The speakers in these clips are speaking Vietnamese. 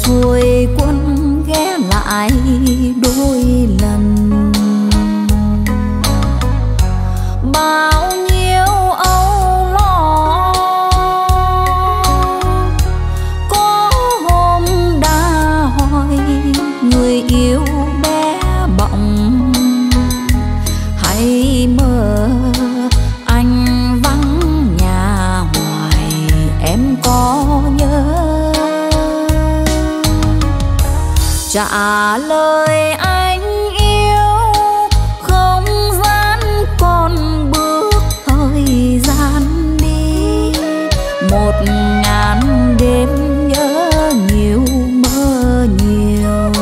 xuôi quân ghé lại đôi lần. Bao nhiêu âu lo có hôm đã hỏi người yêu bé bỏng, hãy mơ anh vắng nhà hoài em có nhớ. Trả lời anh yêu không gian còn bước thời gian đi, 1000 đêm nhớ nhiều mơ nhiều.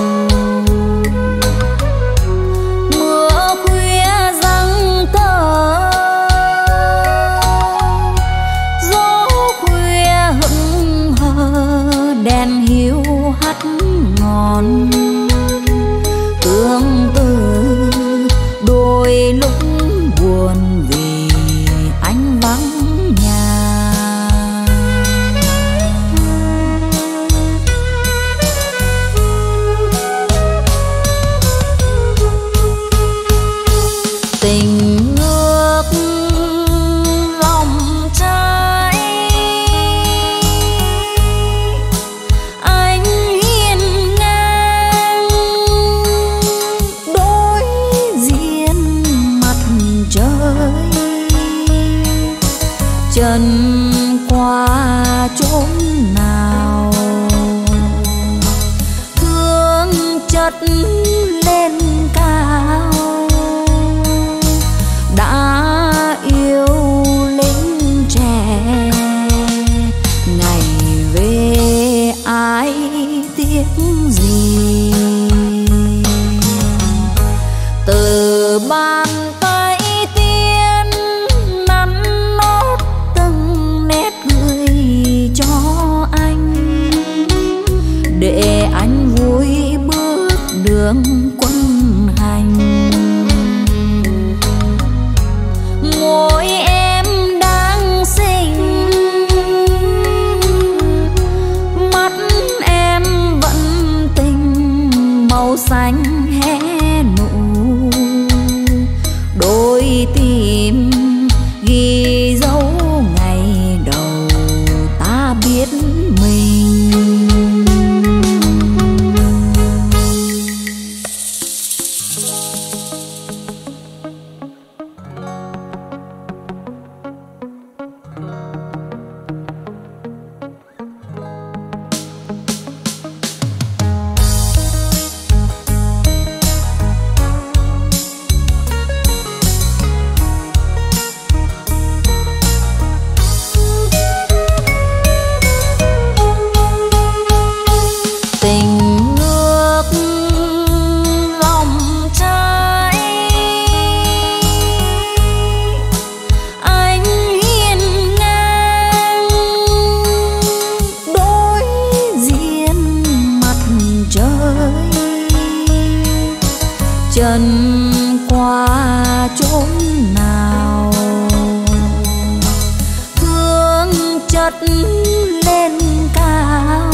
Mưa khuya giăng tờ, gió khuya hững hờ, đèn hiu hắt ngọn. Tương tư đôi lúc buồn vì anh vắng nhà. Tình ngược lòng trái, anh hiên ngang đối diện mặt trời. Chân qua chốn nào thương chất lên cao, đã yêu lính trẻ ngày về ai tiếc gì. Từ bàn tay tiên nắn nót từng nét gửi cho anh, để anh vui bước đường quân hành. Ngồi em đang xinh, mắt em vẫn tình màu xanh hé nụ. Đôi tim ghi dấu ngày đầu ta biết mình. Tình ngược lòng trái, anh hiên ngang đối diện mặt trời. Chân qua chốn nào thương chất lên cao,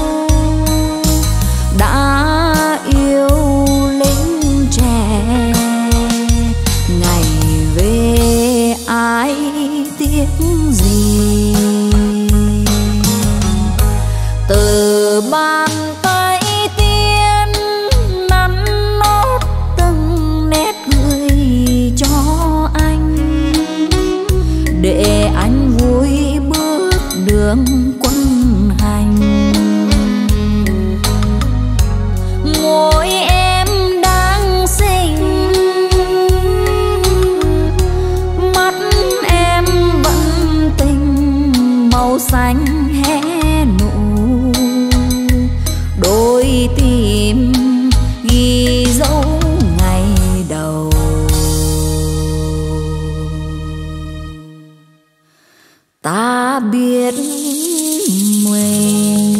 đã yêu lính trẻ ngày về ai tiếc gì. Từ bàn tay tiên nắn nót từng nét gửi cho anh, để anh vui bước đường quân hành. Ngồi em đang xinh, mắt em vẫn tình màu xanh hé nụ. Đôi tim ghi dấu ngày đầu ta biết mình.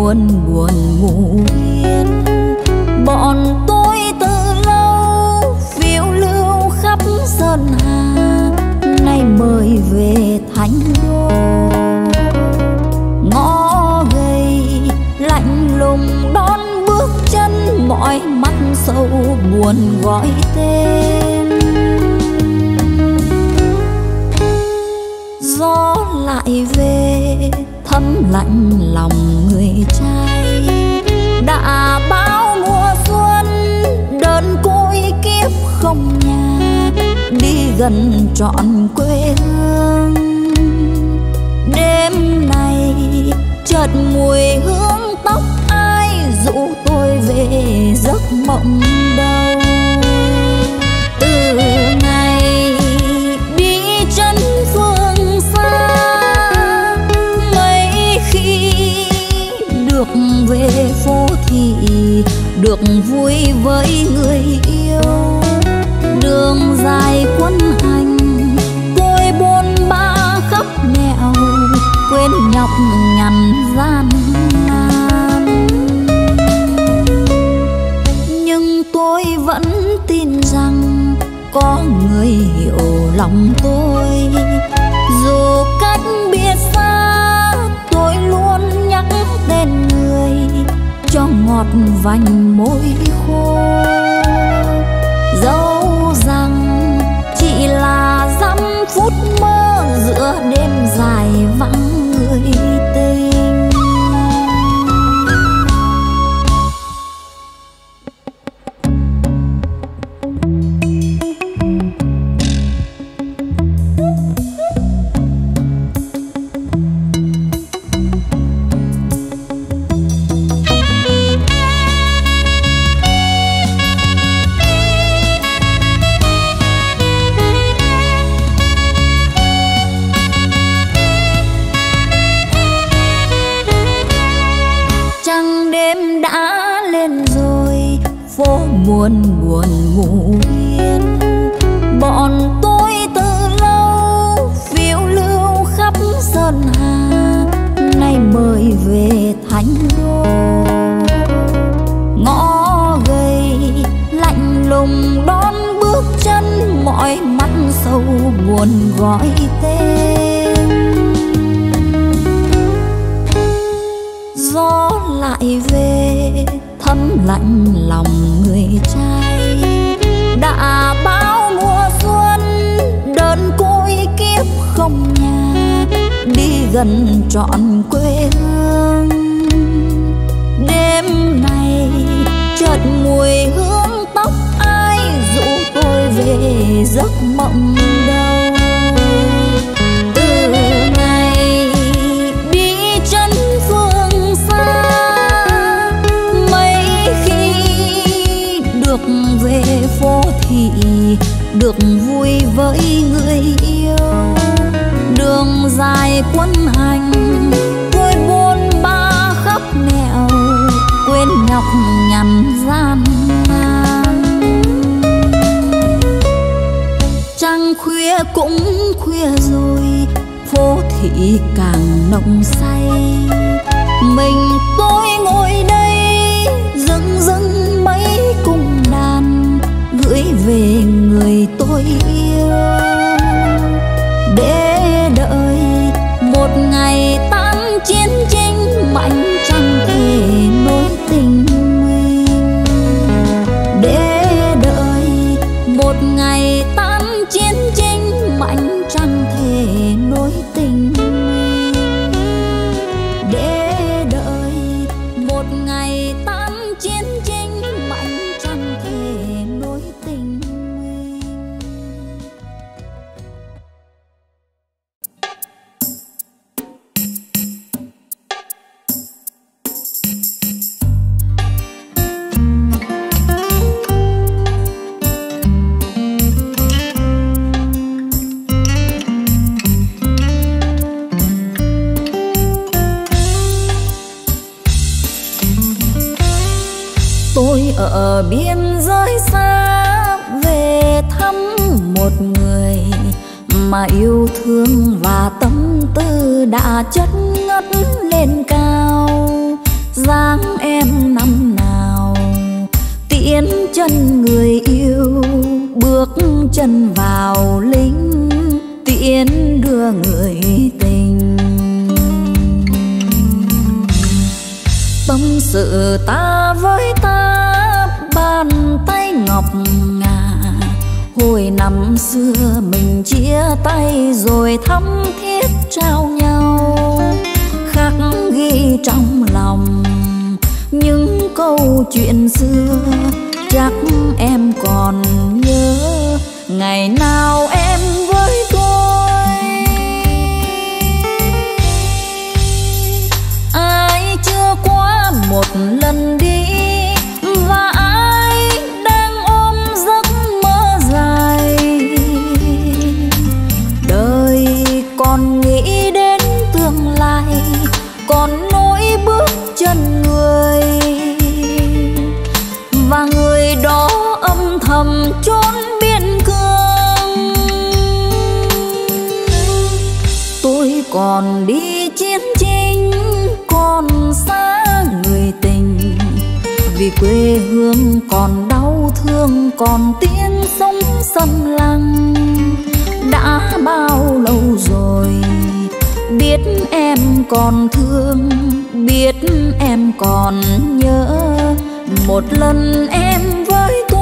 muôn buồn ngủ yên. Bọn tôi từ lâu phiêu lưu khắp sơn hà, nay mời về Thánh Đô. Ngõ gầy lạnh lùng đón bước chân, mọi mắt sâu buồn gọi tên. Gió lại về thấm lạnh lòng người trai, đã bao mùa xuân đơn côi kiếp không nhà, đi gần trọn quê hương. Đêm này chợt mùi hương tóc ai dụ tôi về giấc mộng đâu. Từ ngày đi chân phương xa, mấy khi được về phố thị, được vui với người yêu. Đường dài quân hành tôi bôn ba khắp nẻo, quên nhọc nhằn gian nan. Nhưng tôi vẫn tin rằng có người hiểu lòng tôi. Dù cách biệt xa, tôi luôn nhắc tên người cho ngọt vành môi khô. Dẫu rằng chỉ là dăm phút mơ giữa đêm dài vắng người tình. Muôn buồn ngủ yên. Bọn tôi từ lâu phiêu lưu khắp sơn hà, nay mời về Thánh Đô. Ngõ gầy lạnh lùng đón bước chân, mọi mắt sâu buồn gọi tên. Gió lại về thấm lạnh lòng người trai, đã bao mùa xuân đơn côi kiếp không nhà, đi gần trọn quê hương. Đêm này chợt mùi hương tóc ai dụ tôi về giấc mộng đâu. Từ ngày đi chân phương xa, được về phố thị, được vui với người yêu. Đường dài quân hành tôi bôn ba khắp nẻo, quên nhọc nhằn gian nan. Trăng khuya cũng khuya rồi, phố thị càng nồng say. Mình tôi ngồi đây dưng dưng mấy cung đàn, gửi về người tôi yêu. Để đợi một ngày tan chiến tranh, mạnh chẳng thể nối tình mình. Để đợi một ngày tan chiến tranh, mạnh chẳng thể nối tình mình. Để đợi một ngày tan chiến tranh, mạnh chẳng thể nối tình mình. Tôi ở biên giới xa về thăm một người mà yêu thương và tâm tư đã chất ngất lên cao. dáng em năm nào tiễn chân người yêu, bước chân vào lính tiễn đưa người tình. Tâm sự ta với ta, bàn tay ngọc ngà, hồi năm xưa mình chia tay rồi thắm thiết trao nhau, khắc ghi trong lòng những câu chuyện xưa. Chắc em còn nhớ ngày nào em với tôi. Ai chưa qua một lần đi, và ai đang ôm giấc mơ dài. Đời còn nghĩ đến tương lai, còn nỗi bước chân người, và người đó âm thầm trốn biên cương. Tôi còn đi chiến chinh, còn xa người tình, vì quê hương còn đau thương, còn tiếng sóng xâm lăng. Đã bao lâu rồi biết em còn thương, biết em còn nhớ một lần em với tôi.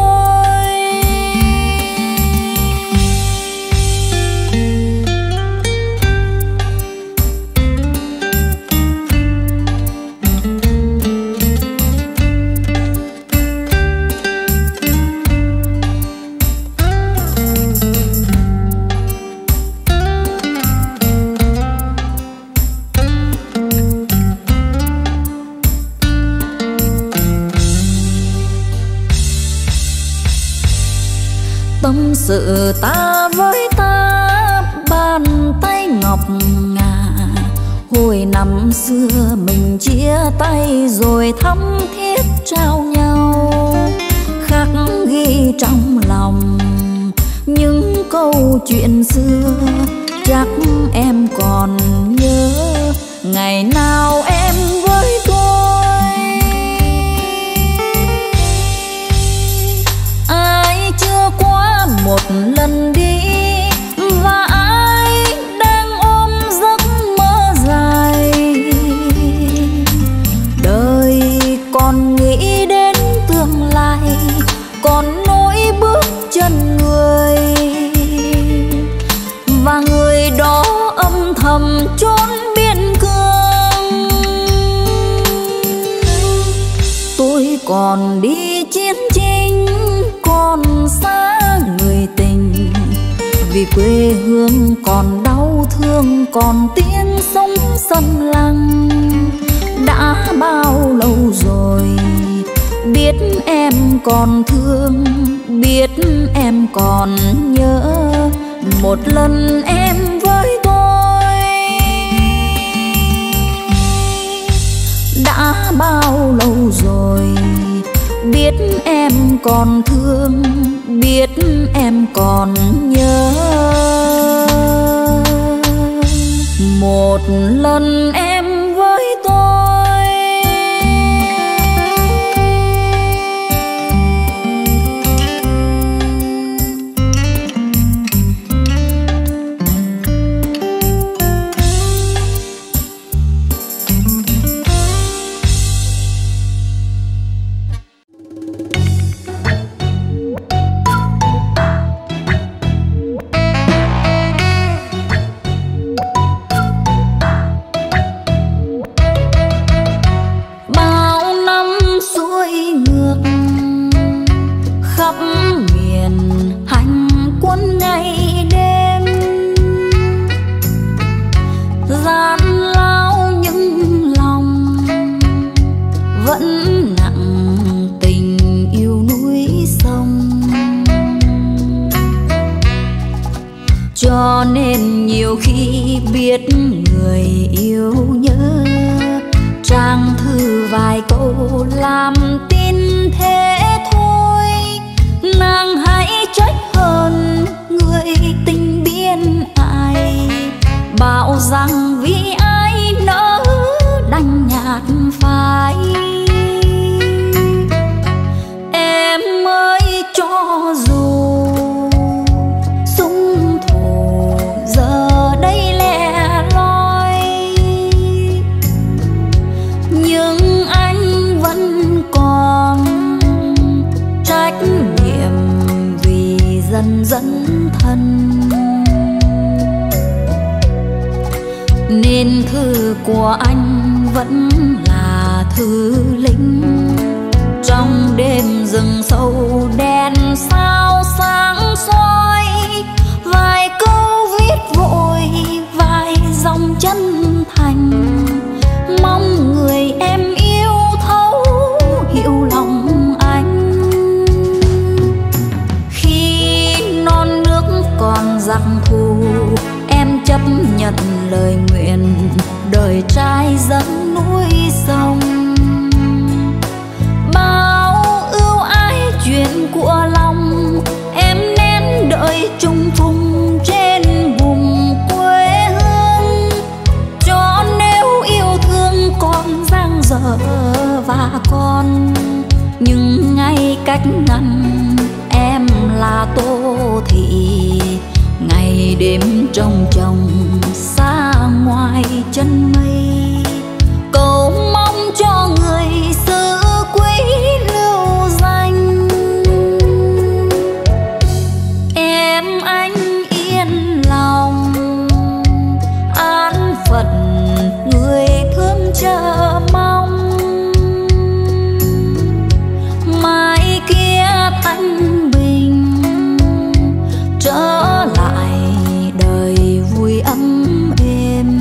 Tâm sự ta với ta, bàn tay ngọc ngà, hồi năm xưa mình chia tay rồi thắm thiết trao nhau, khắc ghi trong lòng những câu chuyện xưa. Chắc em còn nhớ ngày nào em với tôi. Ai chưa qua một lần đi, và ai đang ôm giấc mơ dài. Đời còn nghĩ đến tương lai, còn nỗi bước chân người, và người đó âm thầm trốn biên cương. Tôi còn đi chiến chinh, còn xa người tình, vì quê hương còn đau thương, còn tiếng sóng xâm lăng. Đã bao lâu rồi biết em còn thương, biết em còn nhớ một lần em với tôi. Đã bao lâu rồi biết em còn thương, biết em còn nhớ một lần em với tôi. Cho nên nhiều khi biết người yêu nhớ, trang thư vài câu làm tin thế thôi. Nàng hãy trách hơn người tình biên ai, bảo rằng vì ai nỡ đành nhạt phai. của anh vẫn là thư linh. Trong đêm rừng sâu đèn sao sáng soi, vài câu viết vội vài dòng chân thành, mong người em yêu thấu hiểu lòng anh. Khi non nước còn giặc thù, em chấp nhận lời nguyện đời trai dẫn núi sông. Bao ưu ái chuyện của lòng em nén đợi chung phùng trên vùng quê hương, cho nếu yêu thương còn dang dở và còn nhưng ngay cách ngăn em là Tô Thị. Ngày đêm trông trông xa ngoài chân mây, cầu mong cho người xứ quý lưu danh. Em anh yên lòng an phận, người thương chờ mong mai kia thanh bình trở lại đời vui ấm êm.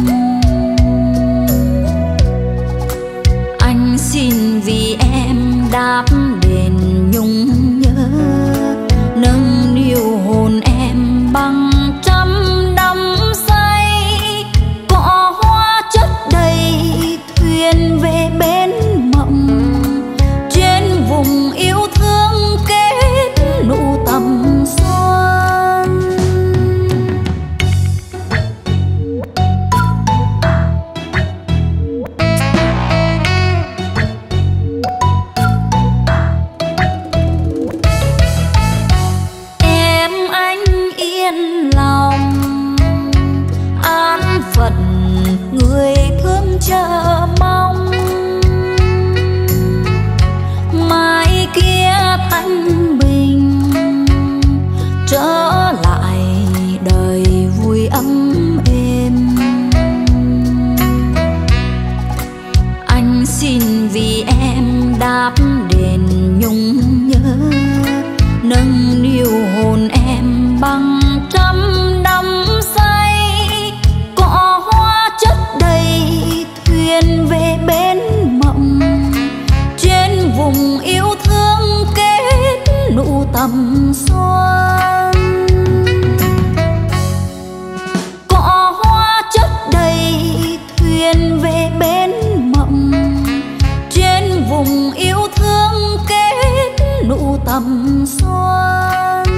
Anh xin vì em đáp đền nhung nhớ, nâng niu hồn em bằng trăm đắm say. Cỏ hoa chất đầy thuyền về bến mộng, trên vùng yêu thương kết nụ tầm xuân. Em anh yên lòng an phận, người thương chờ mong mai kia thanh bình trở lại đời vui ấm êm. Anh xin vì em đáp đền nhung nhớ, nâng niu hồn em bằng trăm đắm say. Cỏ hoa chất đầy thuyền về bến mộng, trên vùng yêu thương kết nụ tầm xuân. Cỏ hoa chất đầy thuyền về bến mộng, trên vùng yêu thương kết nụ tầm xuân.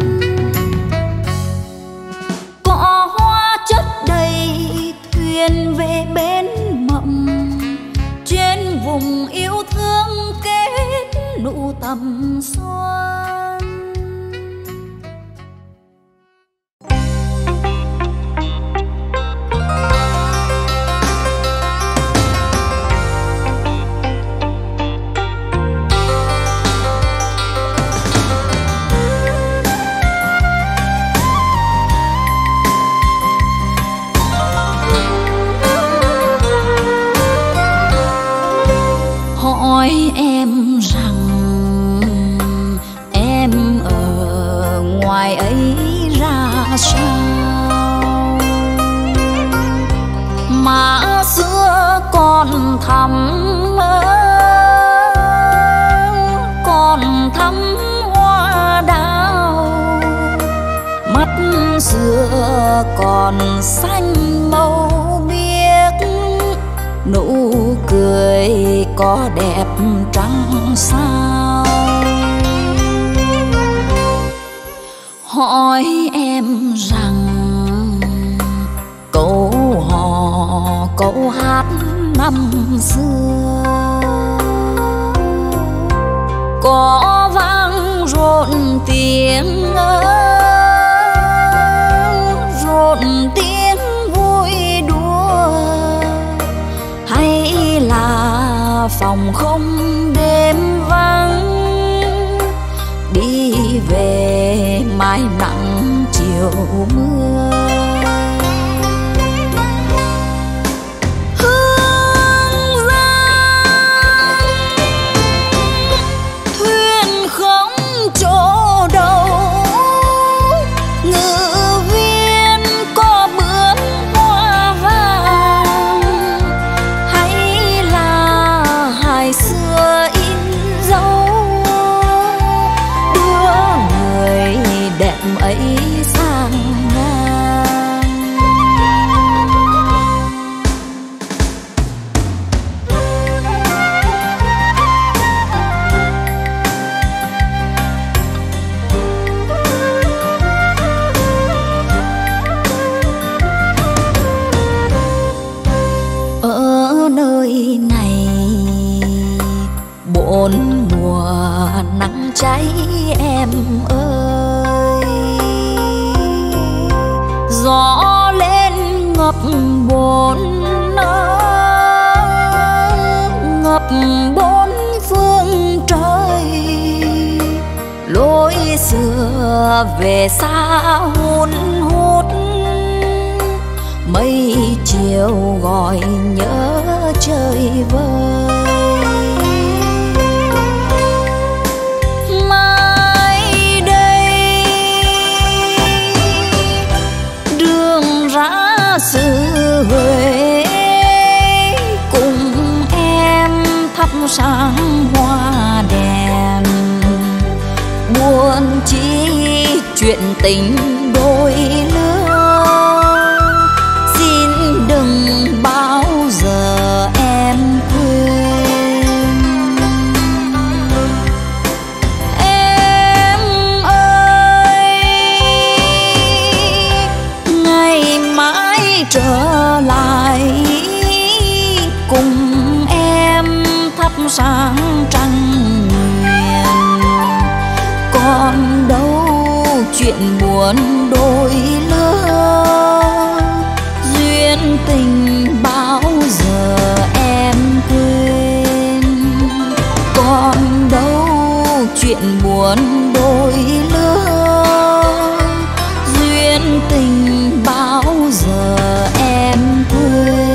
Cỏ hoa chất đầy thuyền về bến mộng, trên vùng yêu thương kết nụ tầm xuân. Hỏi em rằng em ở ngoài ấy ra sao, mà xưa còn thắm hoa đào, mắt xưa còn xanh màu biếc, nụ cười có đẹp trăng sao. Hỏi em rằng câu hò câu hát năm xưa có vang rộn tiếng vui đùa, hay là phòng không đêm vắng, đi về mai nắng chiều mưa. gió lên ngập bốn phương trời. Lối xưa về xa hun hút, mây chiều gọi nhớ trời vơi. Mai đây đường ra xứ Huế, cùng em thắp sáng hoa đèn. Buồn chi chuyện tình đôi lứa, xin đừng bao giờ em quên. Em ơi, ngày mai trở lại, cùng em thắp sáng trăng nguyện. Còn đâu chuyện buồn đôi lứa, duyên tình bao giờ em quên. Còn đâu chuyện buồn đôi lứa, duyên tình bao giờ em quên.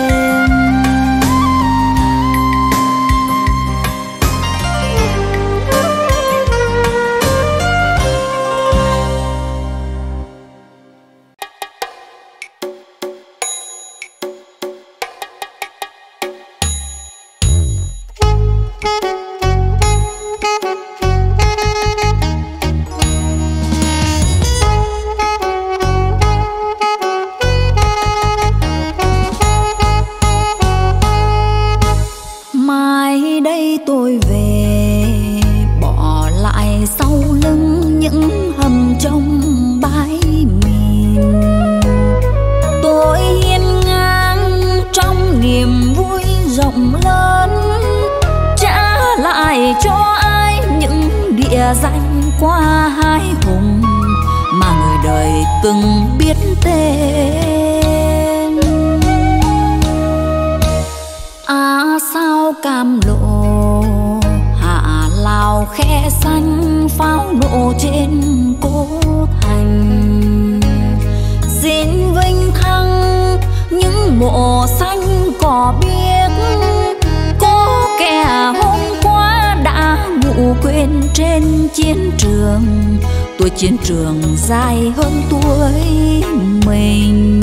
Tôi về bỏ lại sau lưng những hầm trong bãi miền. Tôi hiên ngang trong niềm vui rộng lớn, trả lại cho ai những địa danh qua hai hùng mà người đời từng biết tên. Sao Cam Lộ, Hạ Lào khe xanh, pháo nổ trên cố thành. Xin vinh thăng những mộ xanh cỏ biếc, có kẻ hôm qua đã ngủ quên trên chiến trường. Tuổi chiến trường dài hơn tuổi mình.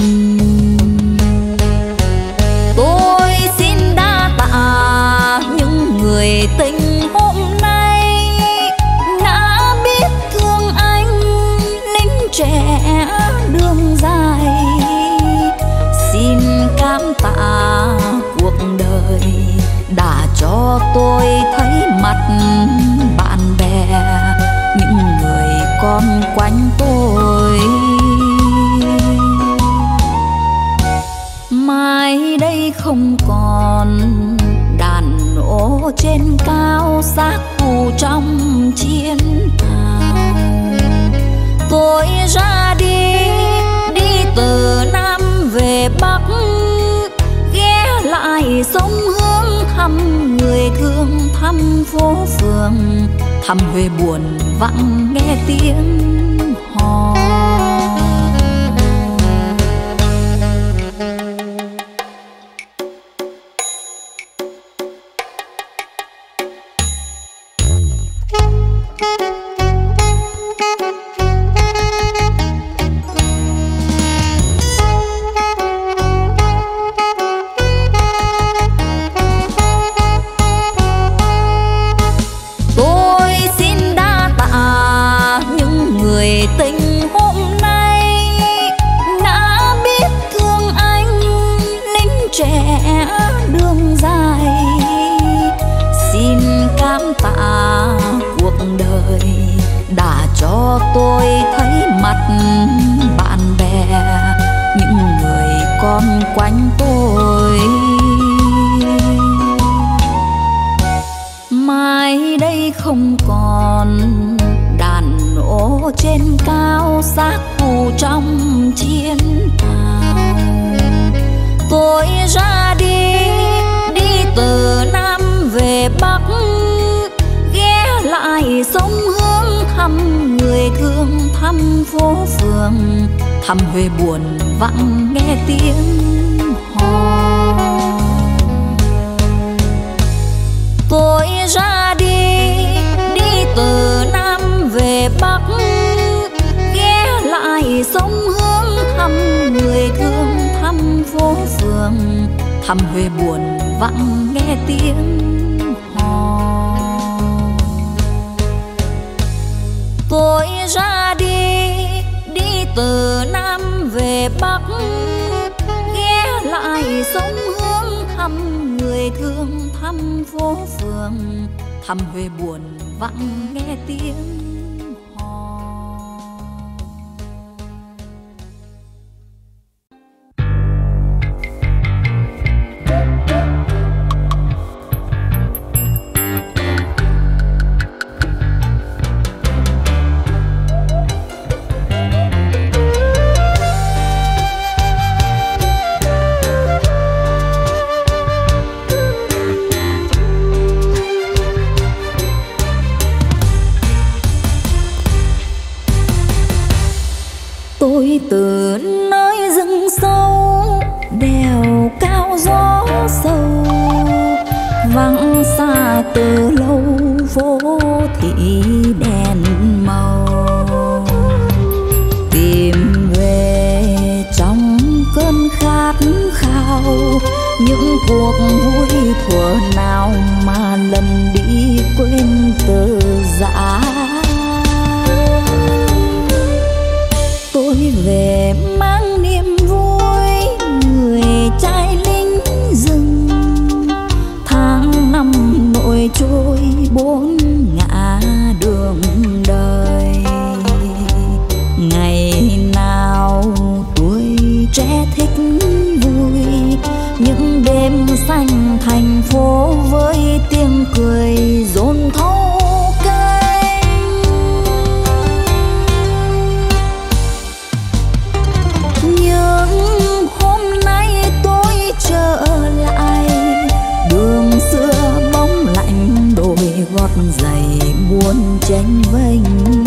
Tôi xin đa tạ những người tình hôm nay đã biết thương anh, lính trẻ đường dài. Xin cảm tạ cuộc đời đã cho tôi thấy mặt bạn bè, những người con quanh tôi. Mai đây không còn đàn nổ trên cao, xác thù trong chiến hào. Tôi ra đi, đi từ Nam về Bắc, ghé lại sông Hương thăm người thương, thăm phố phường, thăm Huế buồn vắng nghe tiếng hò. Tôi thấy mặt bạn bè, những người con quanh tôi. Mai đây không còn đàn nổ phố trên cao xác cụ trong chiến hào. Tôi ra đi từ Nam về Bắc, ghé lại sông Hương thăm người thương, thăm phố phường, thăm Huế buồn vắng nghe tiếng hò. Tôi ra đi từ Nam về Bắc, ghé lại sông Hương thăm người thương, thăm phố phường, thăm Huế buồn vắng nghe tiếng hò. Tôi ra đi từ Nam về Bắc, ghé lại sông Hương thăm người thương, thăm phố phường, thăm Huế buồn vắng nghe tiếng hò. Tôi từ nơi rừng sâu, đèo cao gió sâu, vắng xa từ lâu phố thị đèn màu. Tìm về trong cơn khát khao những cuộc vui thuở nào mà lần đi quên từ giã. Tôi về mang niềm vui người trai lính rừng, tháng năm nổi trôi bốn ngã đường đời. Ngày nào tuổi trẻ thích vui, những đêm xanh thành phố với tiếng cười dồn thấu. Trở lại đường xưa bóng lạnh đôi gót giày buồn chênh vênh.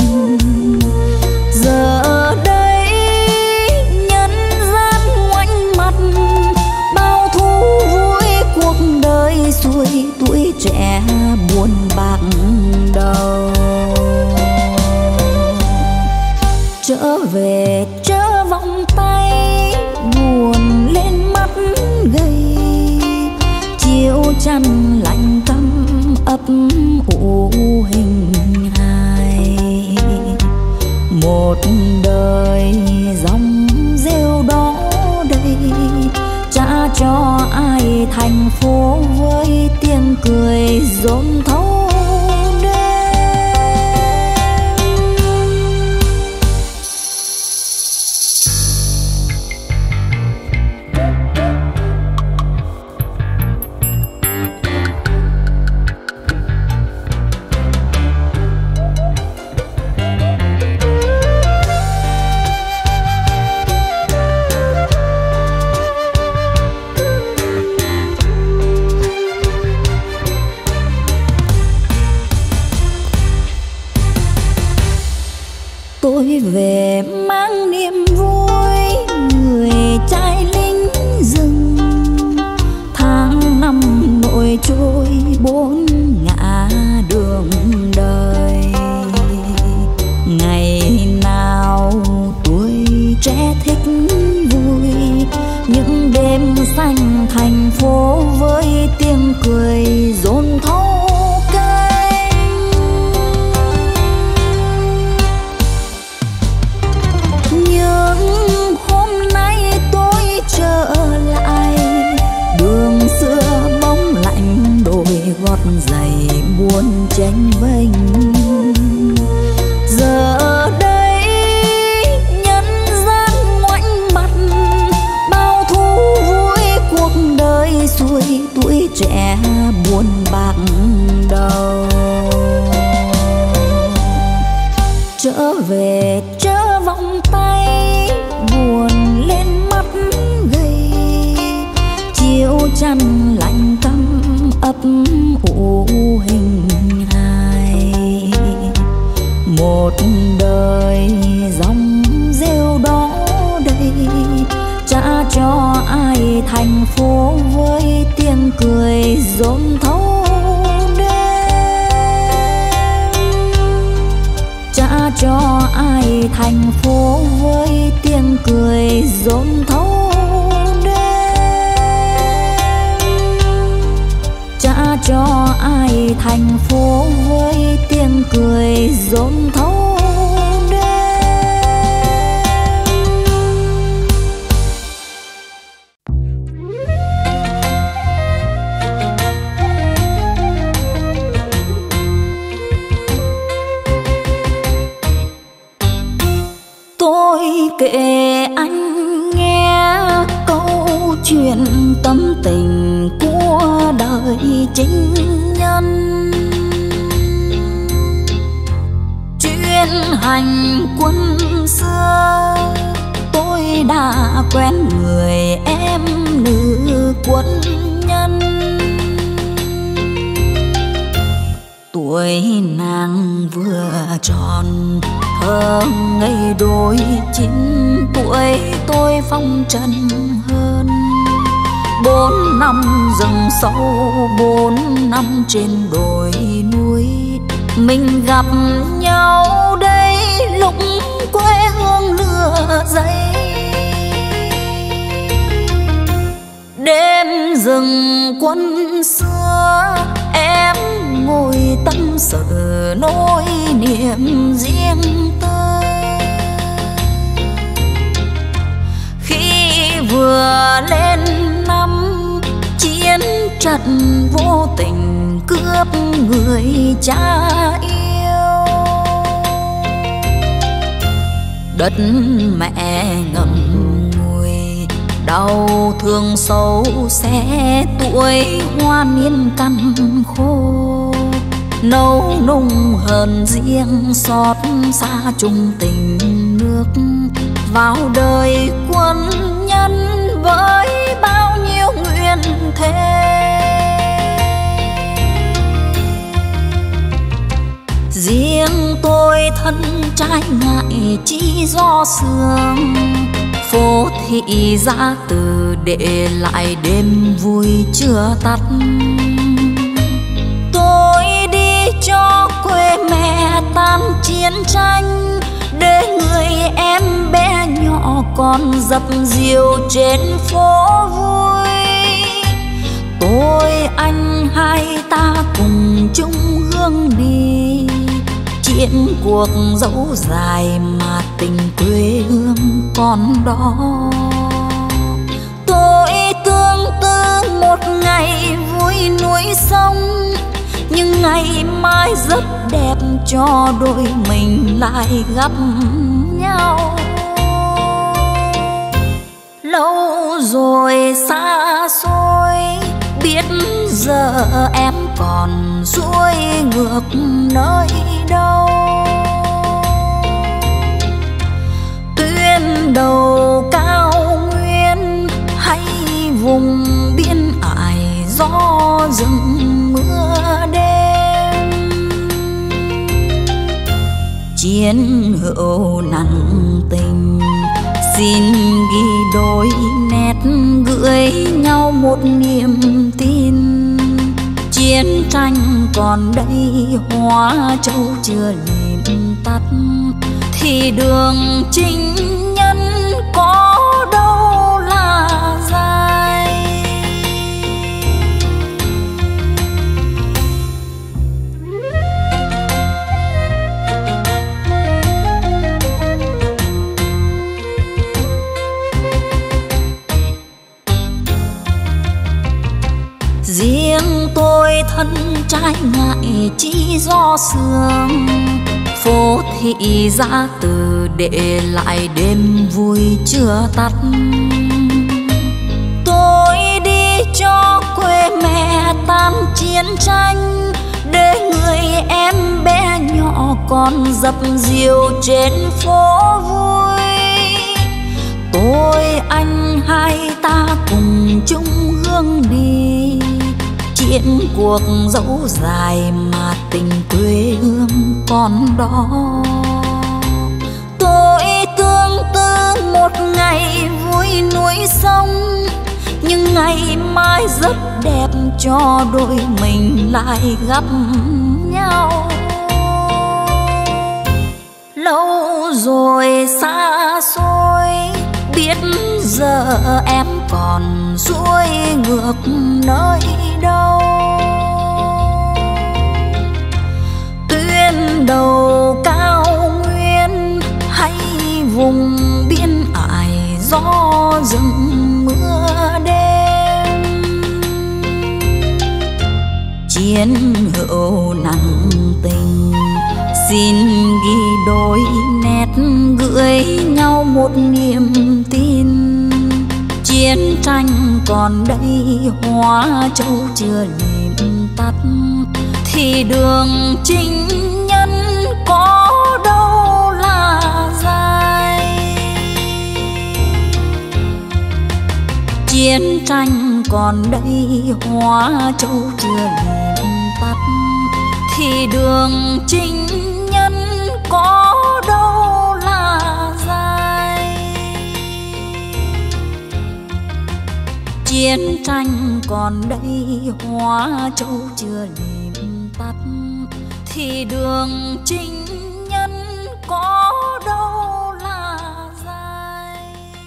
Giờ đây nhân gian ngoảnh mặt, bao thú vui cuộc đời xuôi tuổi trẻ buồn bạc đầu. Trở về chớ vòng tay buồn lên mắt gầy, chiếu chăn lạnh căm ấp ủ hình hài. Một đời dòng rêu đó đây, trả cho ai thành phố với tiếng cười dồn thấu. Tôi về mang niềm vui người trai lính rừng, tháng năm nổi trôi bốn ngã đường đời. Ngày nào tuổi trẻ thích vui, những đêm xanh thành phố với tiếng cười dồn thấu. Trở lại đường xưa bóng lạnh đôi gót giày buồn chênh vênh. Giờ đây nhân gian ngoảnh mặt, bao thú vui cuộc đời xuôi tuổi trẻ buồn bạc cho ai thành phố với tiếng cười rộn thấu đêm. Cha cho ai thành phố với tiếng cười rộn thấu đêm. Cha cho ai thành phố với tiếng cười rộn thấu. Kể anh nghe câu chuyện tâm tình của đời chính nhân. Chuyên hành quân xưa tôi đã quen người em nữ quân nhân. Tuổi nàng vừa tròn thơ ngây đôi 9 tuổi tôi phong trần hơn. 4 năm rừng sâu 4 năm trên đồi núi mình gặp nhau đây lúc quê hương lửa dậy. Đêm rừng quân xưa em ngồi tâm sự nỗi niềm riêng tư. Khi vừa lên năm chiến trận vô tình cướp người cha yêu. Đất mẹ ngậm ngùi đau thương sâu xé tuổi hoa niên cằn khô. Nấu nung hờn riêng xót xa chung tình nước vào đời quân nhân với bao nhiêu nguyện thề. Riêng tôi thân trai ngại chỉ do sương phố thị ra từ để lại đêm vui chưa tắt. Tôi đi cho quê mẹ tan chiến tranh để người em bé nhỏ còn dập dìu trên phố vui. Tôi anh hai ta cùng chung hương đi chiến cuộc dẫu dài mà tình quê hương còn đó. Tôi tương tư một ngày vui núi sông nhưng ngày mai rất đẹp cho đôi mình lại gặp nhau. Lâu rồi xa xôi biết giờ em còn xuôi ngược nơi đâu. Tuyến đầu cao nguyên hay vùng biên ải gió rừng mưa đêm. Chiến hữu nặng tình xin ghi đôi nét gửi nhau một niềm tin. Chiến tranh còn đây hóa châu chưa liệm tắt thì đường chính nhân có đâu là dài. Riêng tôi thân trai ngại chỉ do sương phố thị ra từ để lại đêm vui chưa tắt. Tôi đi cho quê mẹ tan chiến tranh để người em bé nhỏ còn dập dìu trên phố vui. Tôi anh hai ta cùng chung hương đi chiến cuộc dẫu dài mà tình quê hương còn đó. Tôi tương tư một ngày vui núi sông, nhưng ngày mai rất đẹp cho đôi mình lại gặp nhau. Lâu rồi xa xôi, biết giờ em còn xuôi ngược nơi đâu. Tuyến đầu cao nguyên hay vùng biên ải gió rừng mưa đêm, chiến hữu nặng tình xin ghi đôi nét gửi nhau một niềm tin. Chiến tranh còn đây, Hóa Châu chưa nhìn tắt, thì đường chinh nhân có đâu là dài. Chiến tranh còn đây, Hóa Châu chưa nhìn tắt, thì đường chinh nhân có đâu là dài. Chiến tranh còn đây, Hóa Châu chưa nhìn tắt, thì đường chinh nhân có đâu là dài.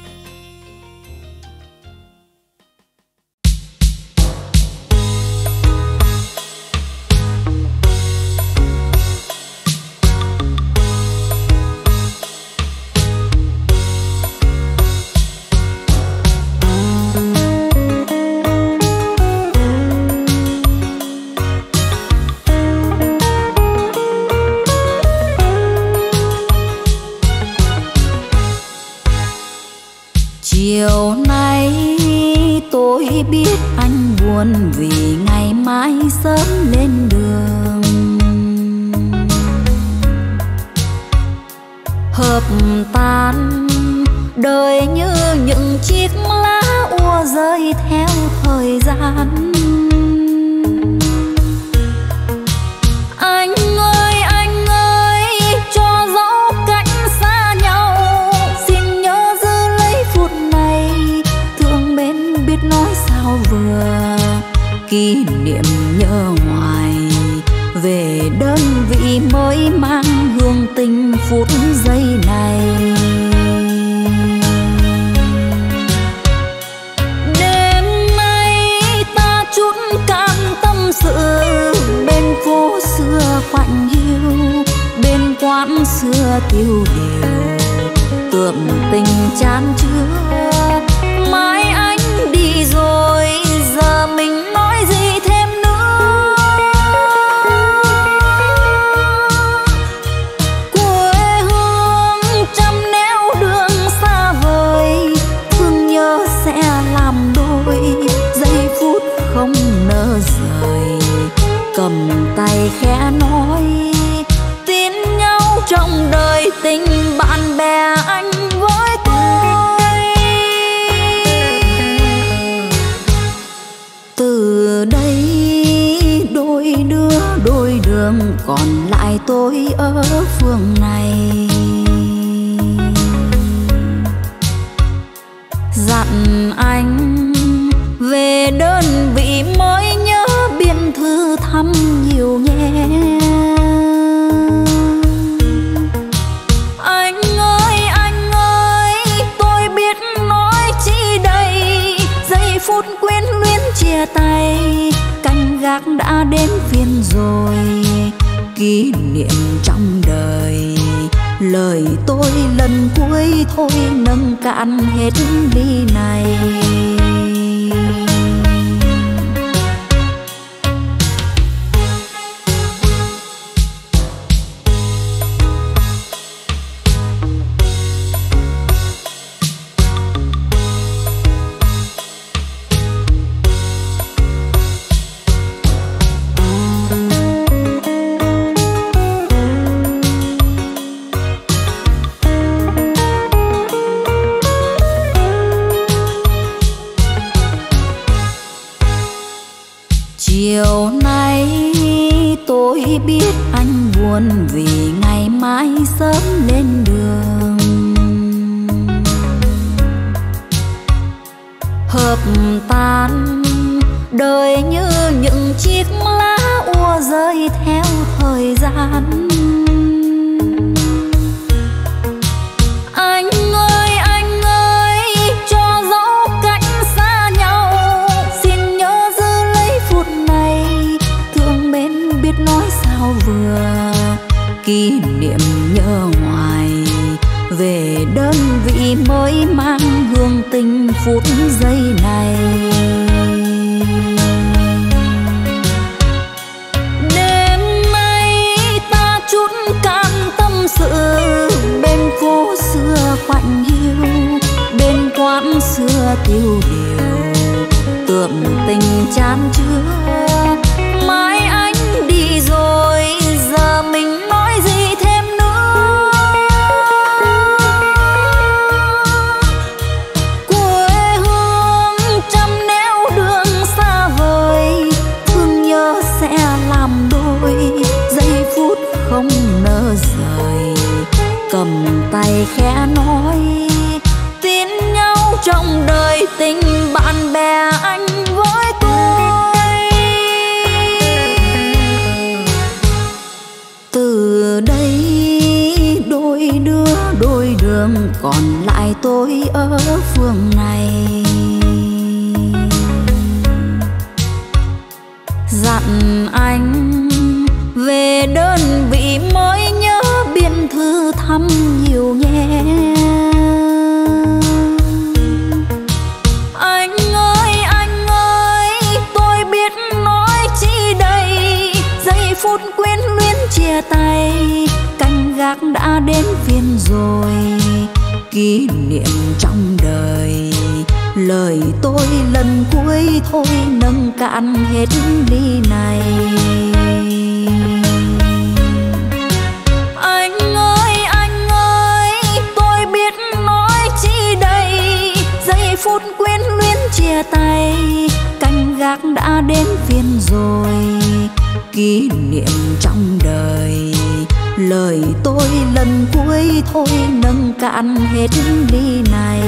Chiều nay tôi biết anh buồn vì ngày mai sớm lên đường. Hợp tan đời như những chiếc lá úa rơi theo thời gian. Anh ơi, cho dẫu cách xa nhau, xin nhớ giữ lấy phút này, thương mến biết nói sao vừa, kỷ niệm nhớ hoài về đơn vị mới mang hương tình phút giây này. Đêm nay ta chút cam tâm sự bên phố xưa quạnh hiu, bên quán xưa tiêu điều, tưởng tình chan chứa. Mai anh đi rồi, giờ mình nói gì thêm nữa. Quê hương trăm nẻo đường xa vời, thương nhớ sẽ làm đôi, giây phút không nỡ rời. Cầm tay khẽ nói, tin nhau trong đời tình bạn bè anh với tôi. Từ đây đôi đứa đôi đường, còn lại tôi ở phương này. Dặn anh về đơn vị mới nhớ biên thư thăm nhiều nhé. Anh ơi, tôi biết nói chi đây, giây phút quyến luyến chia tay, canh gác đã đến phiên rồi, kỷ niệm trong đời. Lời tôi lần cuối thôi nâng cạn hết ly này. Chiều nay tôi biết anh buồn vì ngày mai sớm lên đường. hợp tan, đời như những chiếc lá úa rơi theo thời gian. Anh ơi, cho dẫu cách xa nhau, xin nhớ giữ lấy phút này, thương mến biết nói sao vừa, kỷ niệm nhớ hoài về đơn vị mới mang hương tình phút giây này. Đêm nay ta chút can tâm sự bên phố xưa quạnh hiu, bên quán xưa tiêu điều, tưởng tình chan chứa. Mai anh đi rồi, giờ mình nói gì thêm nữa. Quê hương trăm nẻo đường xa vời, thương nhớ sẽ làm đôi, giây phút không nỡ rời. Cầm tay khẽ nói tin nhau trong đời, tình bạn bè anh với tôi. Từ đây đôi đứa đôi đường, còn lại tôi ở phương này. Dặn anh về đơn vị mới nhớ biên thư thăm nhiều nhé. Anh ơi, tôi biết nói chi đây, giây phút quyến luyến chia tay, canh gác đã đến phiên rồi, kỷ niệm trong đời. Lời tôi lần cuối thôi nâng cạn hết ly này. Anh ơi, tôi biết nói chi đây, giây phút quyến luyến chia tay, canh gác đã đến phiên rồi, kỷ niệm trong đời. Lời tôi lần cuối thôi nâng cạn hết ly này.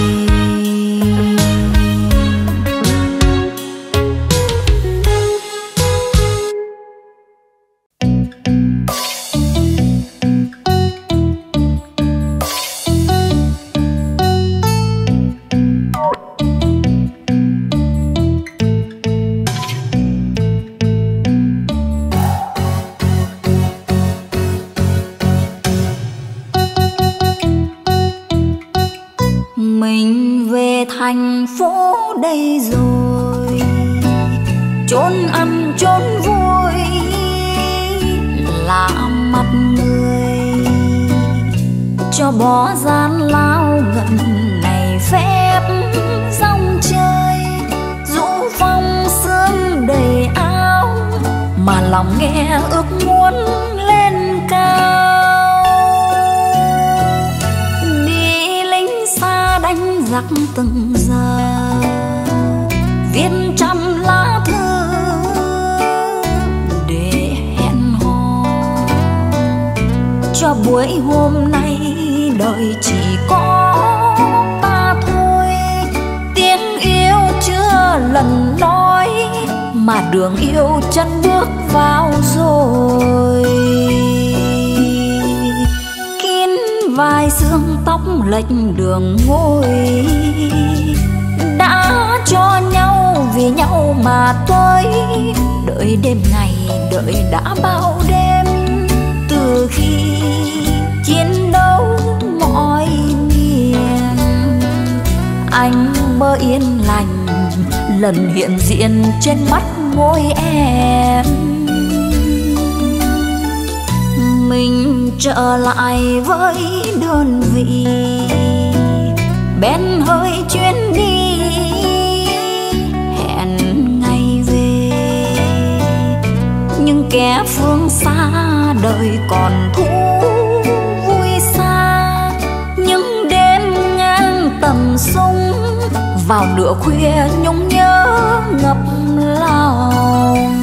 Mình về thành phố đây rồi, chốn ăn chốn vui lạ mặt người, cho bỏ gian lao ngần này phép dòng chơi. Dũ phong sương đầy áo, mà lòng nghe ước muốn lên cao. Đánh giặc từng giờ, viết trăm lá thư để hẹn hò, cho buổi hôm nay đời chỉ có ta thôi. Tiếng yêu chưa lần nói, mà đường yêu chân bước vào rồi. Vai xương tóc lệch đường ngôi, đã cho nhau vì nhau mà tới. Đợi đêm ngày đợi đã bao đêm, từ khi chiến đấu mọi miền. Anh mơ yên lành lần hiện diện trên mắt môi em. Mình trở lại với đơn vị, bén hơi chuyến đi, hẹn ngày về. Nhưng kẻ phương xa đời còn thú vui xa, những đêm ngang tầm sung vào nửa khuya nhung nhớ ngập lòng.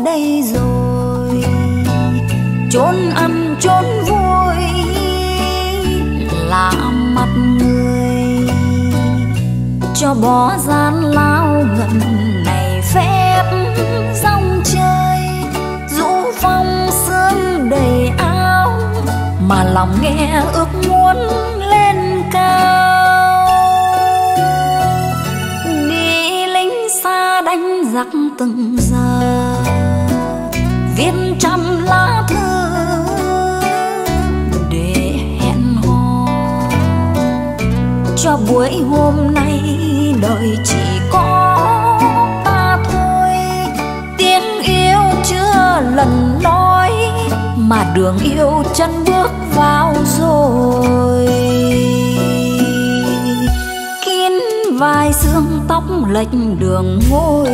đây rồi. Chốn ăn chốn vui là mặt người, cho bỏ gian lao ngần này phép dòng chơi. Rũ phong sương đầy áo mà lòng nghe ước muốn lên cao. Đi lính xa đánh giặc từng giờ, viết trăm lá thư để hẹn hò. Cho buổi hôm nay đời chỉ có ta thôi. Tiếng yêu chưa lần nói mà đường yêu chân bước vào rồi. Kín vai xương tóc lệch đường ngôi,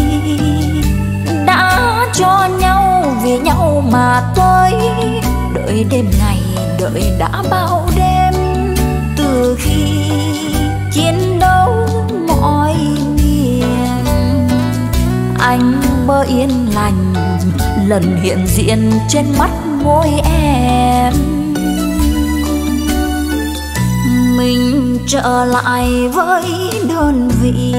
đã cho nhau vì nhau mà tới. Đợi đêm ngày đợi đã bao đêm, từ khi chiến đấu mọi miền. Anh mơ yên lành lần hiện diện trên mắt môi em. Mình trở lại với đơn vị,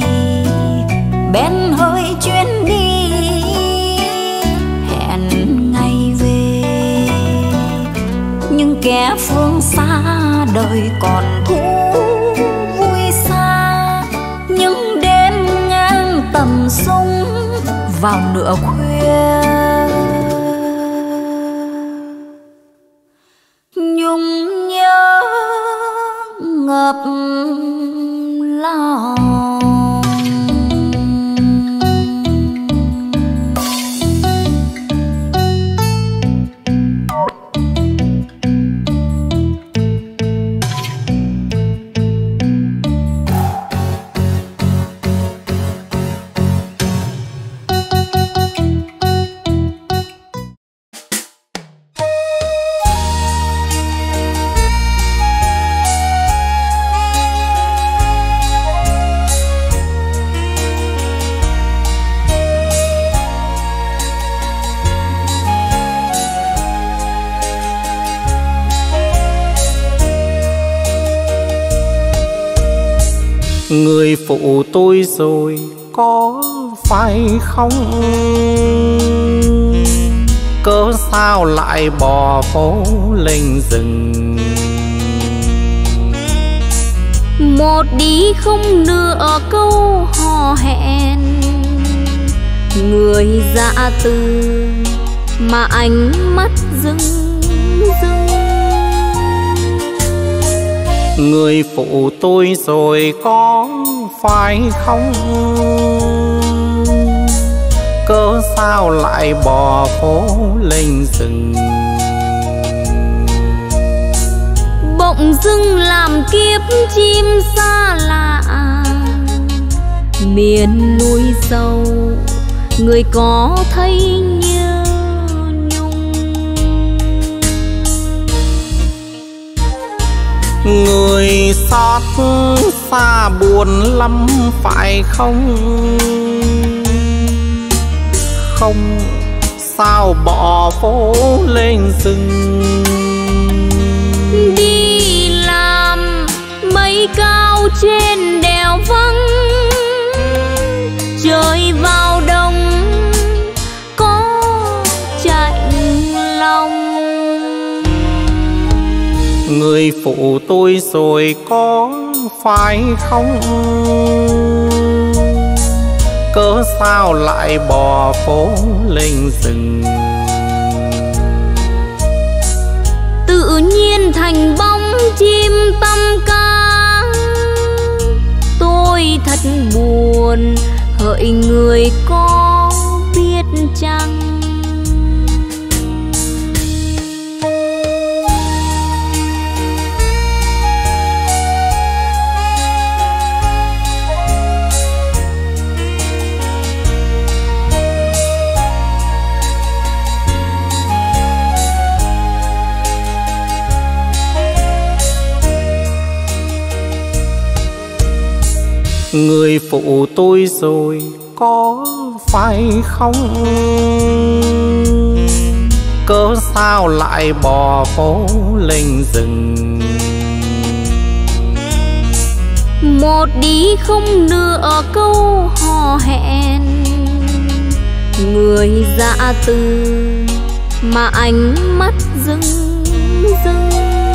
bén hơi chuyến đi, hẹn ngày về. Nhưng kẻ phương xa đời còn thú vui xa, những đêm ngang tầm sung vào nửa khuya. Nhung nhớ ngập lòng. Người phụ tôi rồi có phải không? Cớ sao lại bỏ phố lên rừng? Một đi không nửa câu hò hẹn, người dạ từ mà ánh mắt rưng rưng. Người phụ tôi rồi có phải không? Cớ sao lại bỏ phố lên rừng? Bỗng dưng làm kiếp chim xa lạ, miền núi sâu người có thấy nhớ nhung. Người xót xa buồn lắm phải không? Không sao bỏ phố lên rừng. Đi làm mây cao trên đèo vắng, trời vào đông có chạnh lòng. Người phụ tôi rồi có phải không? Cớ sao lại bỏ phố lên rừng? Tự nhiên thành bóng chim tăm ca, tôi thật buồn hỡi người có biết chăng? Người phụ tôi rồi có phải không? Cớ sao lại bỏ phố lên rừng? Một đi không nửa câu hò hẹn, người dã từ mà ánh mắt rưng rưng.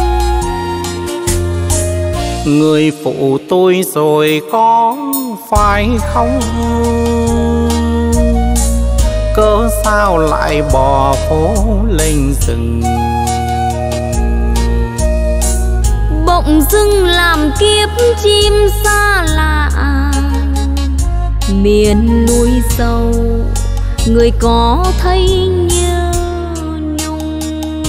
Người phụ tôi rồi có phải không? Cớ sao lại bỏ phố lên rừng? Bỗng dưng làm kiếp chim xa lạ, miền núi sâu người có thấy nhớ nhung.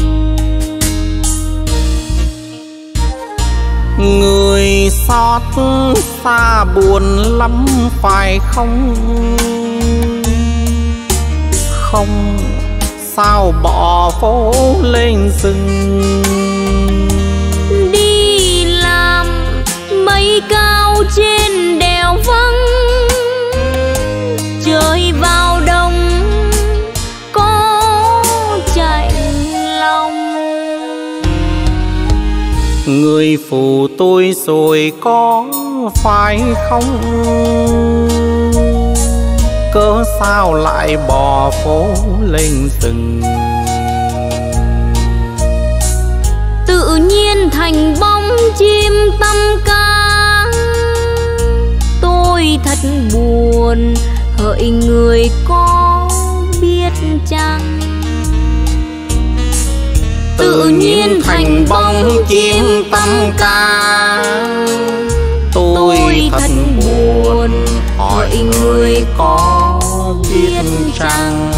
Người xót xa buồn lắm phải không? Không sao bỏ phố lên rừng. Đi làm mây cao trên đèo vắng, trời vào đông có chạnh lòng. Người phụ tôi rồi có phải không? Cớ sao lại bỏ phố lên rừng? Tự nhiên thành bóng chim tăm ca, tôi thật buồn hỡi người có biết chăng? Tự nhiên thành bóng chim tăm ca, tôi thật buồn hỏi người có biết chăng?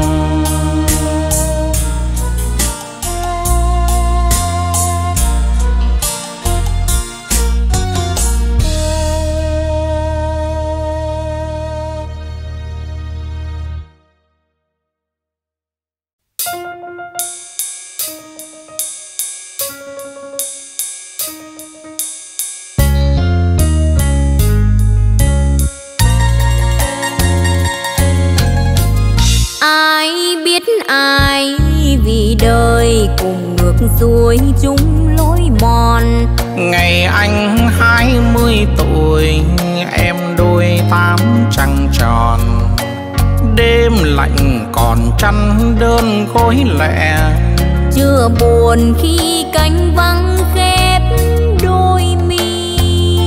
Ai vì đời cùng ngược xuôi chung lối mòn. Ngày anh 20 tuổi, em đôi 8 trăng tròn. Đêm lạnh còn chăn đơn gối lẻ, chưa buồn khi cánh vắng khép đôi mi.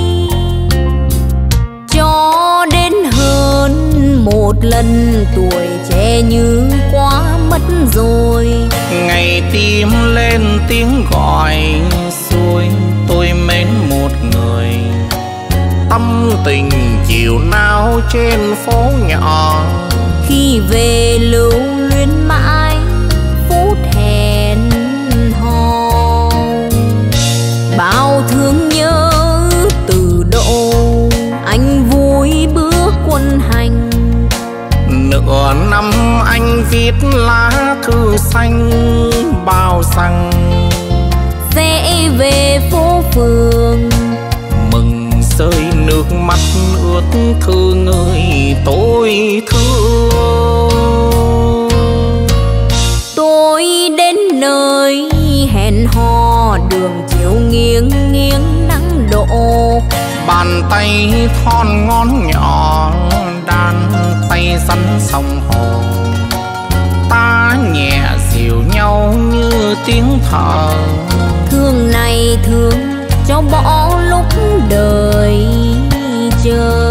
Cho đến hơn một lần tuổi trẻ như quá mất rồi. Ngày tim lên tiếng gọi xuôi, tôi mến một người. Tâm tình chiều nào trên phố nhỏ, khi về lưu luyến mãi phút hẹn hò. Bao thương nhớ từ độ anh vui bước quân hành. Nửa năm anh viết lá thư xanh bao rằng sẽ về phố phường. Mừng rơi nước mắt ướt thư người tôi thương. Tôi đến nơi hẹn hò, đường chiều nghiêng nghiêng nắng đổ. Bàn tay thon ngón nhỏ đan tay rắn sông hồ. Ta nhẹ dịu nhau như tiếng thở. Thương này thương cho bỏ lúc đời chờ.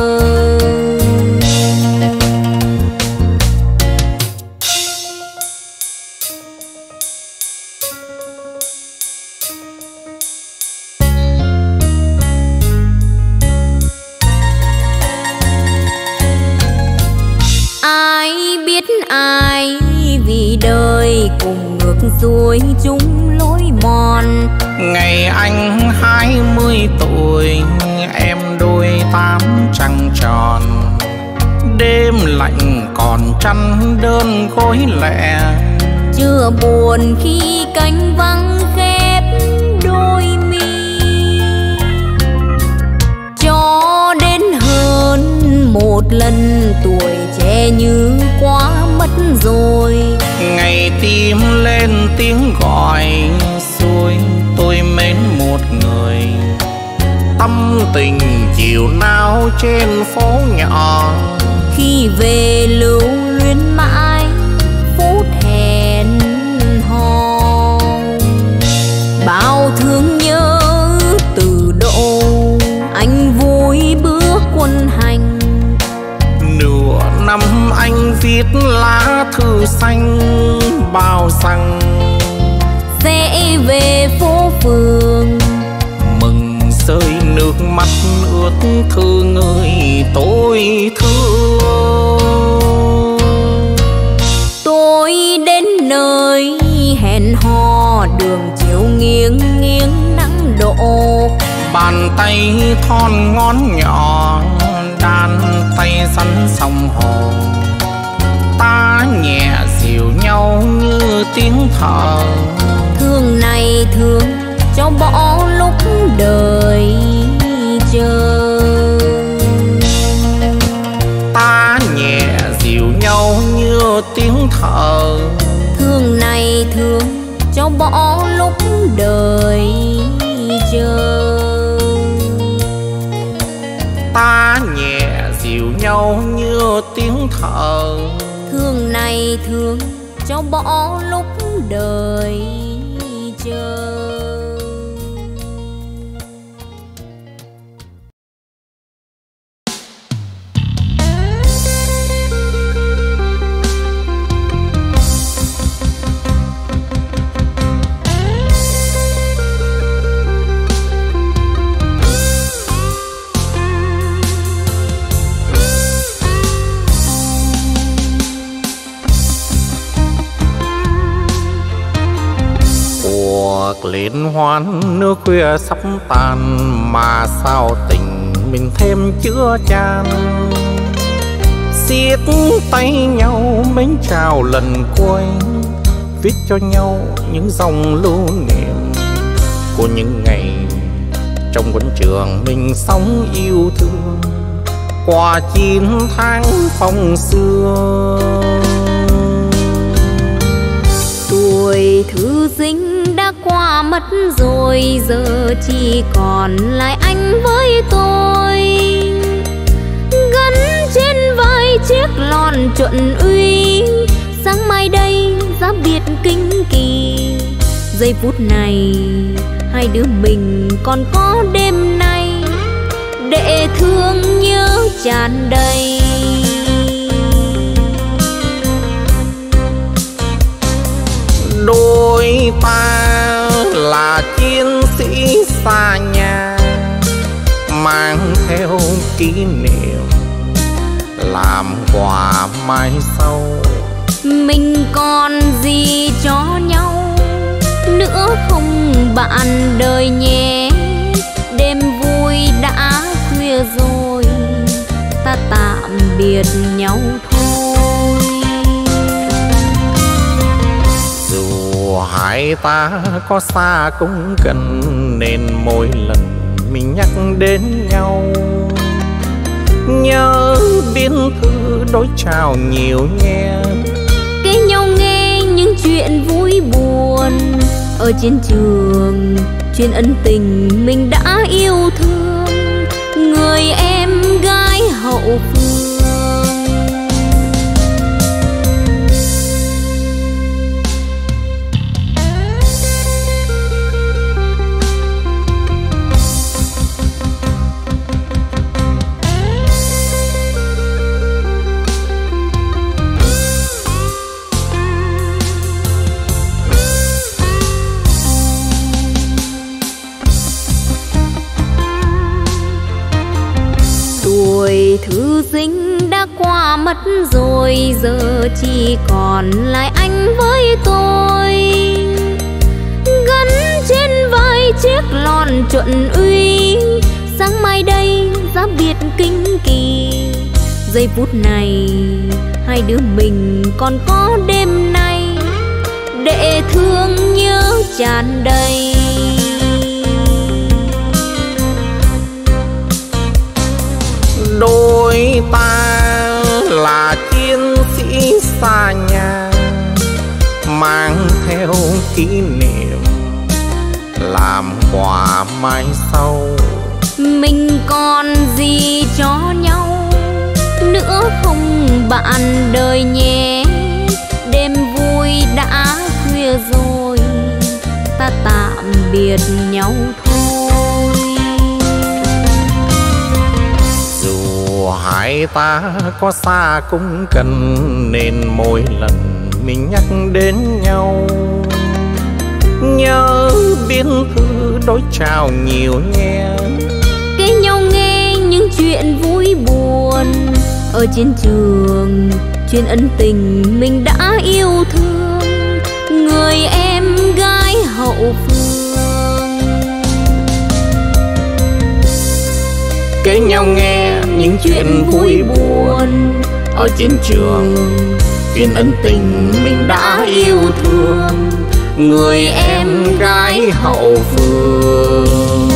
Ai vì đời cùng ngược xuôi chung lối mòn. Ngày anh 20 tuổi, em đôi 8 trăng tròn. Đêm lạnh còn chăn đơn gối lẻ, chưa buồn khi cánh vắng khép đôi mi. Cho đến hơn một lần tuổi trẻ như quá mất rồi. Ngày tim lên tiếng gọi xuôi, tôi mến một người. Tâm tình chiều nào trên phố nhỏ, khi về lưu luyến mãi phút hẹn hò. Bao thương nhớ từ độ anh vui bước quân hành. Nửa năm anh viết lá thư xanh bao rằng sẽ về phố phường. Mừng rơi nước mắt ướt thương người tôi thương. Tôi đến nơi hẹn hò, đường chiều nghiêng nghiêng nắng đổ. Bàn tay thon ngón nhỏ đan tay rắn sông hồ. Ta nhẹ dịu nhau như tiếng thở. Thương này thương cho bỏ lúc đời chờ. Ta nhẹ dịu nhau như tiếng thở. Thương này thương cho bỏ lúc đời chờ. Ta nhẹ dịu nhau như tiếng thở. Thương này thương cho bỏ lúc đời chờ. Liên hoan nước khuya sắp tàn, mà sao tình mình thêm chứa chan. Siết tay nhau mến chào lần cuối, viết cho nhau những dòng lưu niệm của những ngày trong quân trường mình sống yêu thương qua 9 tháng phong xưa. Tuổi thư sinh đã qua mất rồi, giờ chỉ còn lại anh với tôi. Gắn trên vai chiếc lon chuẩn uy, sáng mai đây giá biệt kinh kỳ. Giây phút này hai đứa mình còn có đêm nay để thương nhớ tràn đầy. Đôi ta là chiến sĩ xa nhà, mang theo kỷ niệm làm quà mai sau. Mình còn gì cho nhau nữa không bạn đời nhé. Đêm vui đã khuya rồi, ta tạm biệt nhau thôi. Dù hai ta có xa cũng gần, nên mỗi lần mình nhắc đến nhau nhớ biên thư đối chào nhiều nghe. Kể nhau nghe những chuyện vui buồn ở chiến trường, chuyện ân tình mình đã yêu thương người em gái hậu phương. Tuổi thư sinh đã qua mất rồi, giờ chỉ còn lại anh với tôi. Gắn trên vai chiếc lon chuẩn uy, sáng mai đây giá biệt kinh kỳ. Giây phút này hai đứa mình còn có đêm nay để thương nhớ tràn đầy. Đôi ta xa nhà, mang theo kỷ niệm làm quà mai sau. Mình còn gì cho nhau nữa không bạn đời nhé. Đêm vui đã khuya rồi, ta tạm biệt nhau thôi. Dù hai ta có xa cũng cần, nên mỗi lần mình nhắc đến nhau nhớ biên thư đối chào nhiều nghe. Kể nhau nghe những chuyện vui buồn ở chiến trường, chuyện ân tình mình đã yêu thương người em gái hậu phương. Kể nhau nghe những chuyện vui buồn ở chiến trường, chuyện ân tình mình đã yêu thương người em gái hậu phương.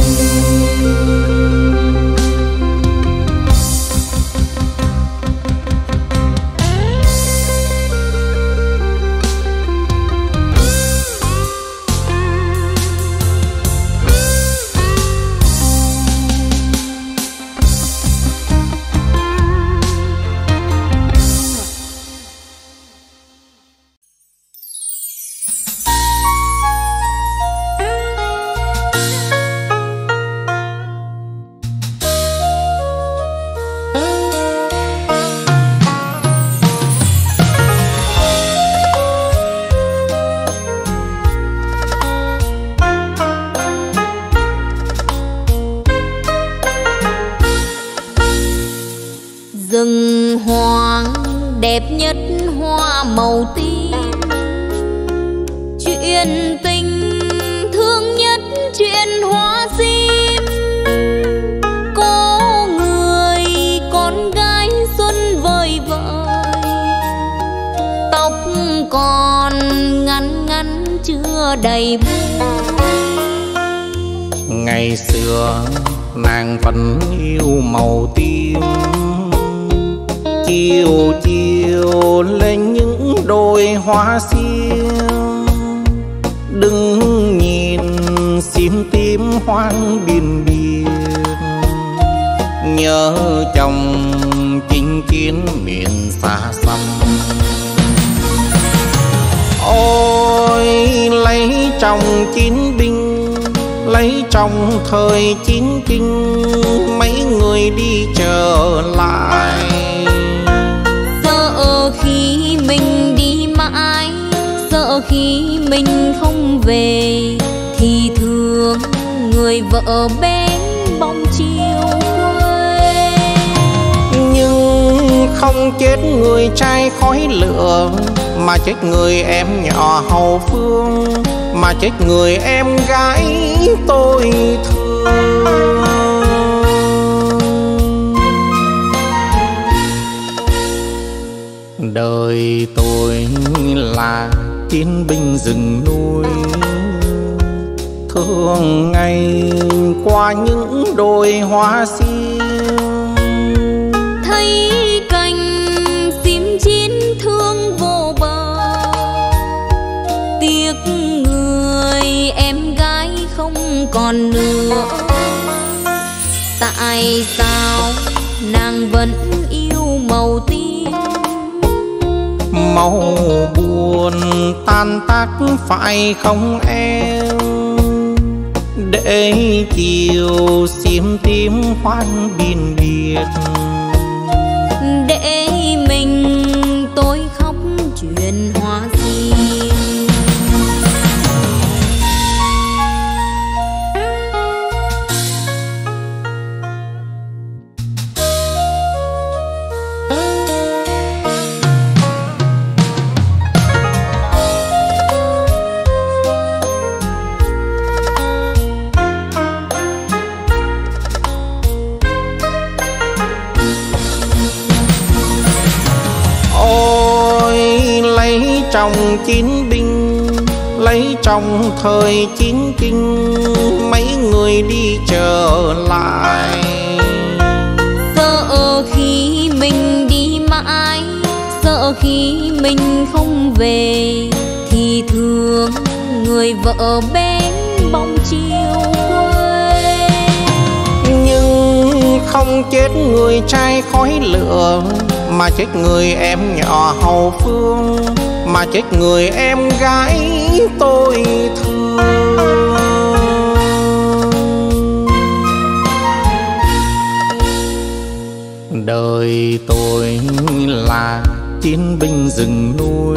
Rừng hoang đẹp nhất hoa màu tím, chuyện tình thương nhất chuyện hoa sim. Có người con gái xuân vời vợi, tóc còn ngắn ngắn chưa đầy buông. Ngày xưa nàng vẫn yêu màu tím, chiều chiều lên những đôi hoa xiêm. Đừng nhìn sim tím hoang biên biên, nhớ chồng chinh chiến miền xa xăm. Ôi lấy chồng chiến binh, lấy chồng thời chiến kinh, mấy người đi trở lại. Sợ khi mình đi mãi, sợ khi mình không về, thì thương người vợ bên bóng chiều quê. Nhưng không chết người trai khói lửa, mà chết người em nhỏ hậu phương, mà chết người em gái tôi thương. Đời tôi là chiến binh rừng núi, thương ngày qua những đôi hoa sim. Thấy cành sim chín thương vô bờ, tiếc người em gái không còn nữa. Tại sao nàng vẫn yêu màu tím, màu buồn tan tác phải không em? Để chiều xiêm tím hoang biên biệt, để mình tôi khóc chuyện hoa sim. Chồng chiến binh, lấy chồng thời chiến kinh, mấy người đi trở lại. Sợ khi mình đi mãi, sợ khi mình không về thì thương người vợ bên bóng chiều quê. Nhưng không chết người trai khói lửa, mà chết người em nhỏ hậu phương, mà chết người em gái tôi thương. Đời tôi là chiến binh rừng núi,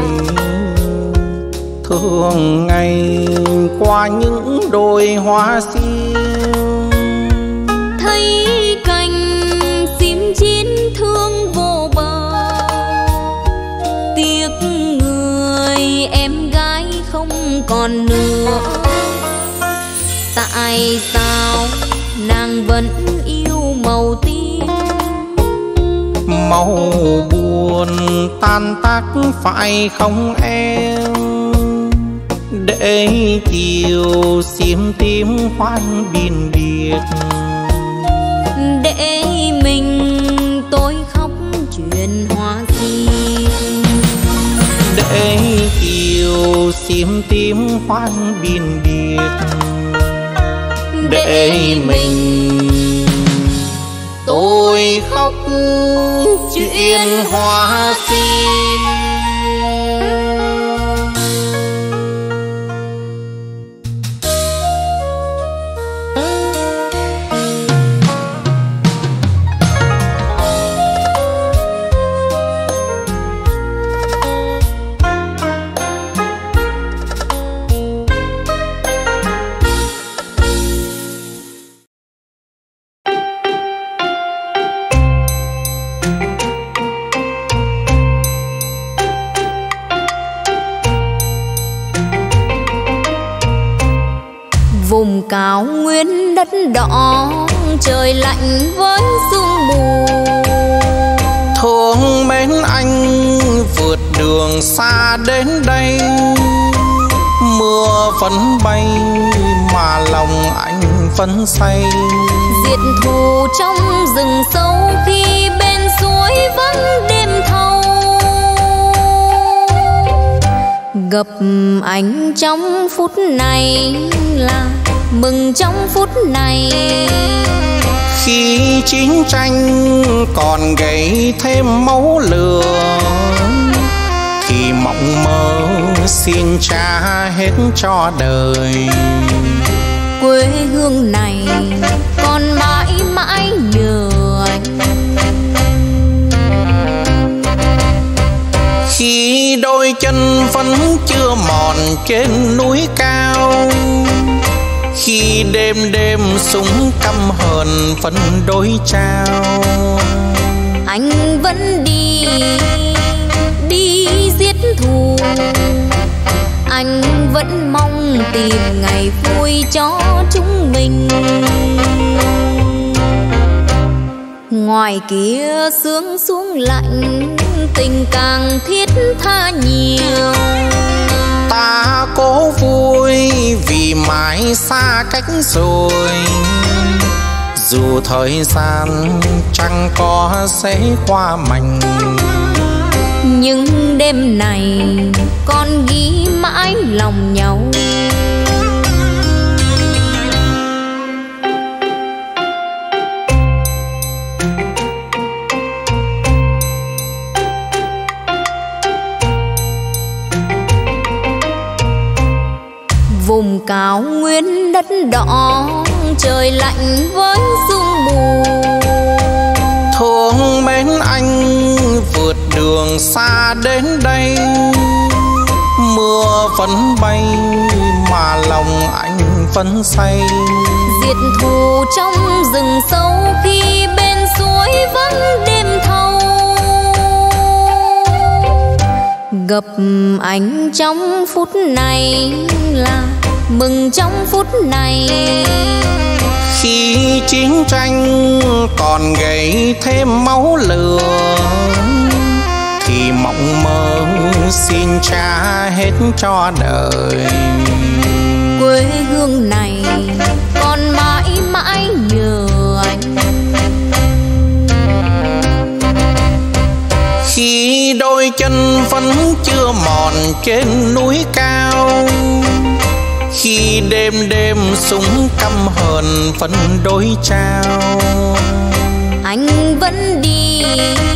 thường ngày qua những đồi hoa sim. Thấy cành sim chín thương vô bờ, tiếc người em gái không còn nữa. Tại sao nàng vẫn yêu màu tím? Màu buồn tan tác phải không em? Để chiều xiêm tím hoang biên biệt, để mình tôi khóc chuyện hoa sim. Để chiều xiêm tím hoang biên biệt, để mình tôi khóc chuyện hoa sim. Vùng cao nguyên đất đỏ, trời lạnh với sương mù. Thương mến anh vượt đường xa đến đây, mưa vẫn bay mà lòng anh vẫn say. Diệt thù trong rừng sâu khi bên suối vắng đêm thâu. Gặp anh trong phút này là mừng trong phút này. Khi chiến tranh còn gầy thêm máu lửa, thì mộng mơ xin trả hết cho đời. Quê hương này còn mãi mãi nhớ anh. Khi đôi chân vẫn chưa mòn trên núi cao, khi đêm đêm súng căm hờn vẫn đối trao, anh vẫn đi giết thù. Anh vẫn mong tìm ngày vui cho chúng mình. Ngoài kia sương xuống lạnh, tình càng thiết tha nhiều. Ta cố vui vì mãi xa cách rồi, dù thời gian chẳng có sẽ qua mạnh. Nhưng đêm này con ghi mãi lòng nhau. Vùng cao nguyên đất đỏ, trời lạnh với sương mù. Thương mến anh vượt đường xa đến đây, mưa vẫn bay mà lòng anh vẫn say. Diệt thù trong rừng sâu khi bên suối vắng đêm thâu. Gặp anh trong phút này là mừng trong phút này. Khi chiến tranh còn gầy thêm máu lửa, thì mộng mơ xin trả hết cho đời. Quê hương này còn mãi mãi nhớ anh. Khi đôi chân vẫn chưa mòn trên núi cao, khi đêm đêm súng căm hờn phân đôi trao, anh vẫn đi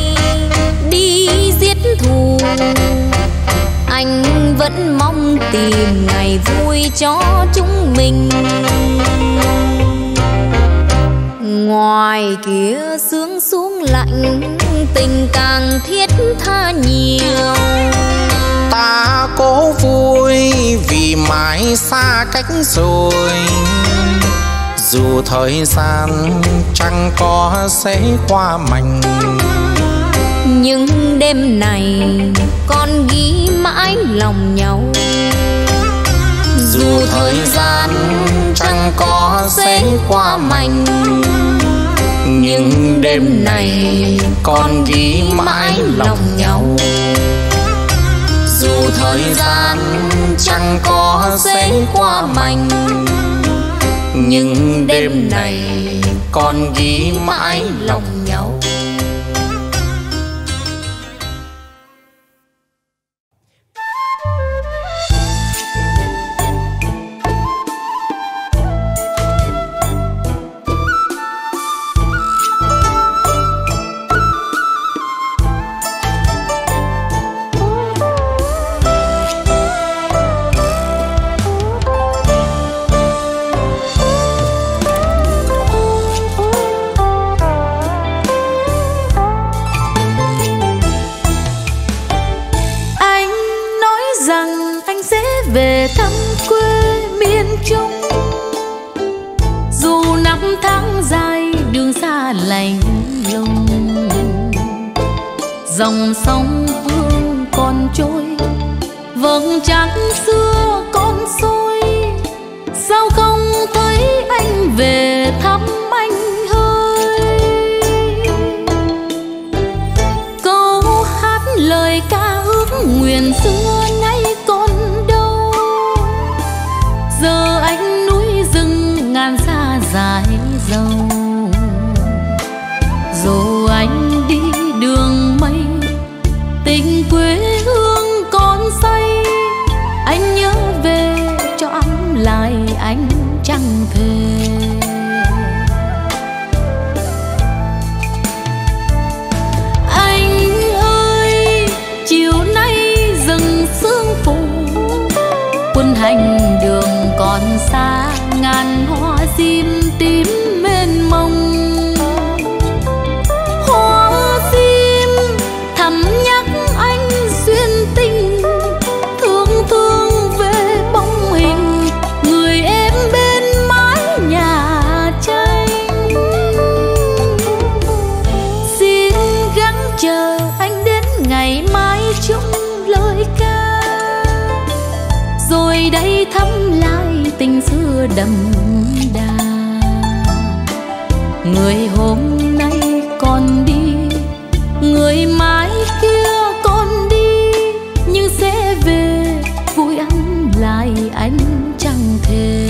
giết thù, anh vẫn mong tìm ngày vui cho chúng mình. Ngoài kia sương xuống lạnh, tình càng thiết tha nhiều. Ta cố vui vì mãi xa cách rồi, dù thời gian chẳng có sẽ qua mạnh. Nhưng đêm này con ghi mãi lòng nhau, dù thời gian chẳng có sẽ qua mạnh. Nhưng đêm này con ghi mãi lòng nhau, dù thời gian chẳng có sẽ qua mạnh. Nhưng đêm này con ghi mãi lòng nhau. Về thăm quê miền Trung, dù năm tháng dài đường xa lạnh lùng. Dòng sông Hương còn trôi, vầng trăng xưa còn soi. Sao không thấy anh về thăm anh ơi? Câu hát lời ca ước nguyện xưa nay còn đâu. Giờ anh núi rừng ngàn xa dài dầu, dù anh đi đường mây tình quê hương còn say. Anh nhớ về cho ấm lại anh chẳng thề. Anh ơi chiều nay rừng sương phủ, quân hành đường còn xa ngàn hoa sim tím mênh mông. Hoa sim thầm nhắc anh duyên tình, thương thương về bóng hình người em bên mái nhà tranh. Xin gắng chờ anh đến ngày mai chung lời ca, rồi đây thăm lại tình xưa đậm đà. Người hôm nay còn đi, người mai kia còn đi, nhưng sẽ về vui ăn lại anh chẳng thề.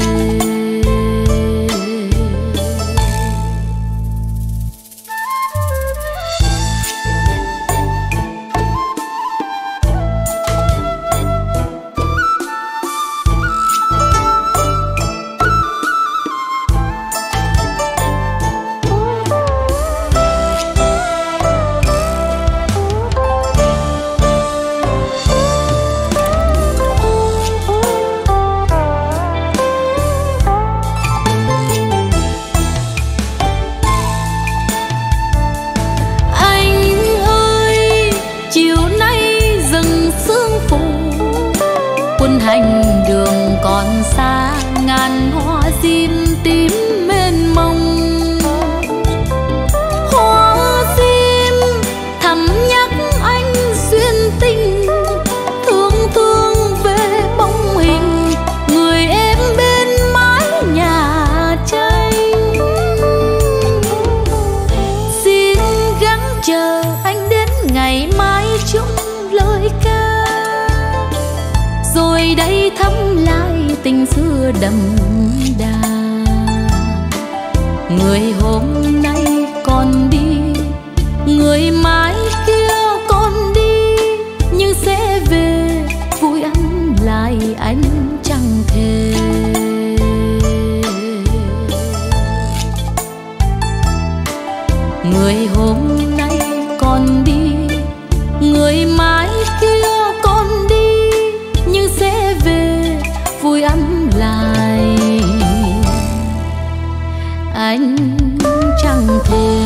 Hành đường còn xa ngàn hoa sim tím mênh mông. Hoa sim thầm nhắc anh duyên tình, thương thương về bóng hình người em bên mái nhà tranh. Xin gắng chờ anh đến ngày mai chung lời ca, rồi đây thăm lại tình xưa đậm đà. Người hôm nay còn đi, người mai kia còn này anh chẳng thể. Người hôm nay còn đi, người mai kia còn đi, nhưng sẽ về vui ấm lại. Anh chẳng thể.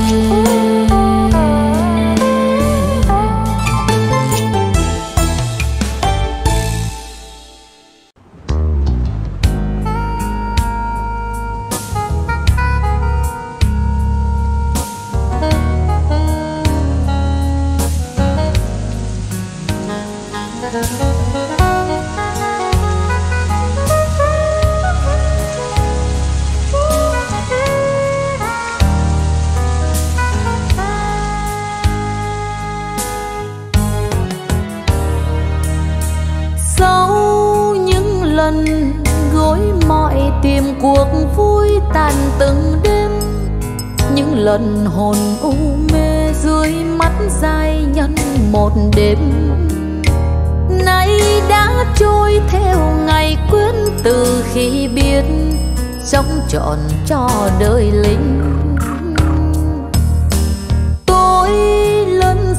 Cuộc vui tàn từng đêm, những lần hồn u mê dưới mắt dài nhân một đêm. Nay đã trôi theo ngày quên từ khi biết sống trọn cho đời lính. Tôi lớn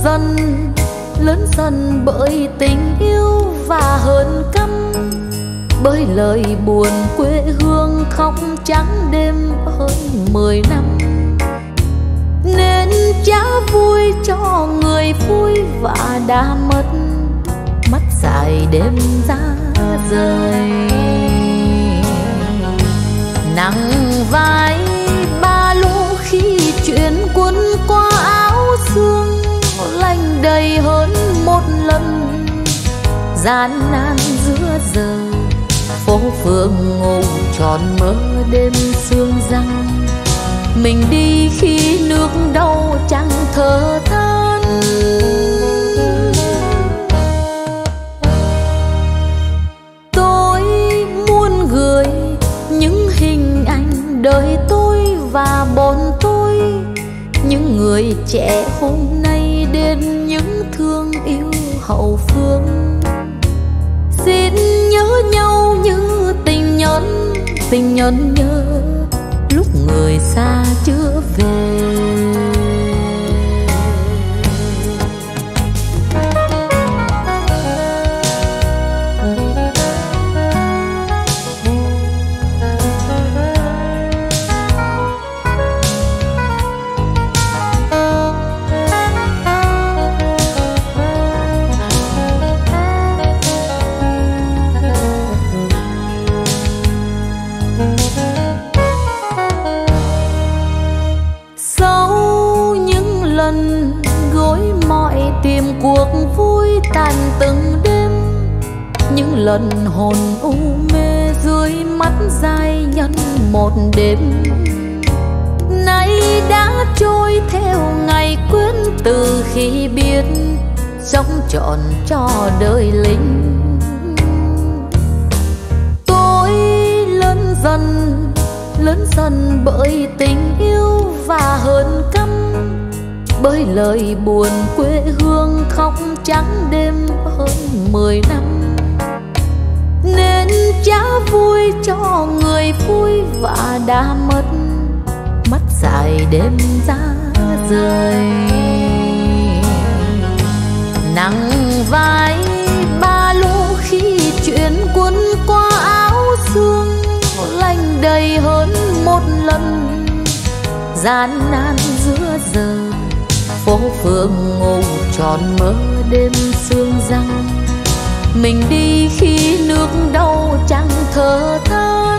dần bởi tình yêu và hơn căm, bởi lời buồn quê hương khóc trắng đêm hơn 10 năm. Nên chả vui cho người vui và đã mất mắt dài đêm ra rời. Nặng vai ba lô khi chuyện cuốn qua áo xương, lạnh đầy hơn một lần gian nan giữa giờ. Phố phường ngủ tròn mơ đêm sương răng, mình đi khi nước đau chẳng thở than. Tôi muốn gửi những hình ảnh đời tôi và bọn tôi, những người trẻ hôm nay đến những thương yêu hậu phương. Xin nhớ nhau như tình nhân nhớ lúc người xa chưa về. Cuộc vui tàn từng đêm, những lần hồn u mê dưới mắt dài nhân một đêm. Nay đã trôi theo ngày quên từ khi biết sống trọn cho đời lính. Tôi lớn dần bởi tình yêu và hơn căm, bởi lời buồn quê hương khóc trắng đêm hơn 10 năm. Nên chả vui cho người vui và đã mất mắt dài đêm ra rời. Nặng vai ba lô khi chuyện cuốn qua áo xương, lạnh đầy hơn một lần gian nan giữa giờ. Phố phường ngủ tròn mơ đêm sương răng, mình đi khi nước đau chẳng thở than.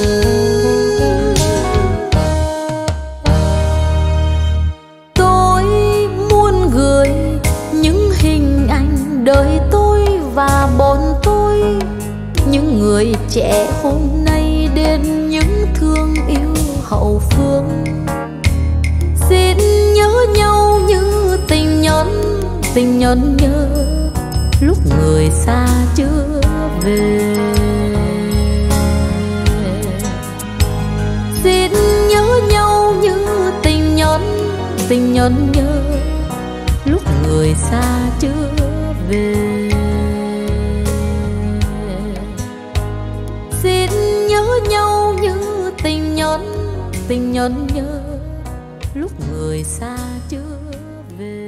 Tôi muốn gửi những hình ảnh đời tôi và bọn tôi, những người trẻ hôm nay đến những thương yêu hậu phương. Xin nhớ nhau như tình nhân nhớ lúc người xa chưa về. Xin nhớ nhau như tình nhân nhớ lúc người xa chưa về. tình nhẫn nhớ lúc người xa chưa về.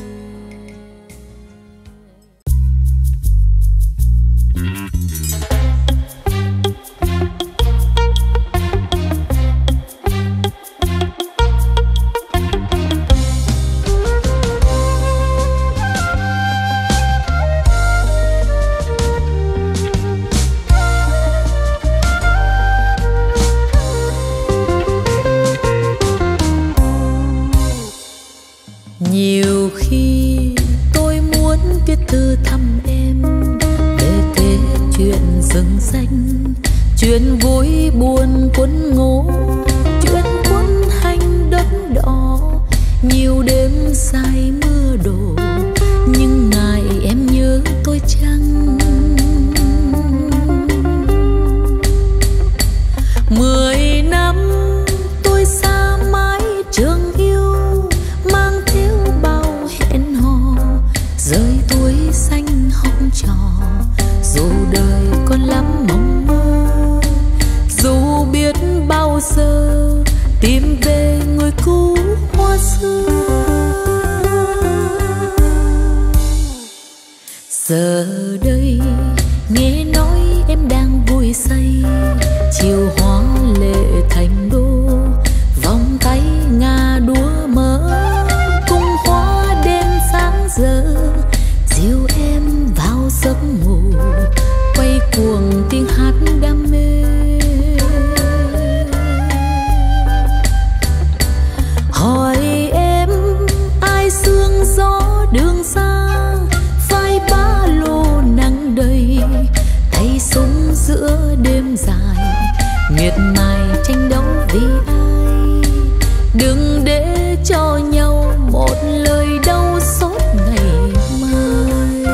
Nhiều khi tôi muốn viết thư thăm em để kể chuyện rừng xanh, chuyện vui buồn quân ngố, chuyện quân hành đất đỏ. Nhiều đêm dài mưa đổ, nhưng ngày em nhớ tôi chăng? 10 năm tôi xa mái trường yêu, mang theo bao hẹn hò, rơi tuổi xanh học trò. Dù đời còn lắm mộng mơ, dù biết bao giờ tìm về người cũ hoa xưa. Giờ đây nghe nói em đang vui say, chiều hoa lệ thành đô, vòng tay ngà đua mơ, cung hoa đêm sáng giờ dìu em vào giấc ngủ, quay cuồng tiếng hát đam mê. Hỏi em ai sương gió đường xa, vai ba lô nắng đầy, tay súng giữa đêm dài, miệt mài tranh đấu vì ai. Đừng để cho nhau một lời đau xót ngày mai.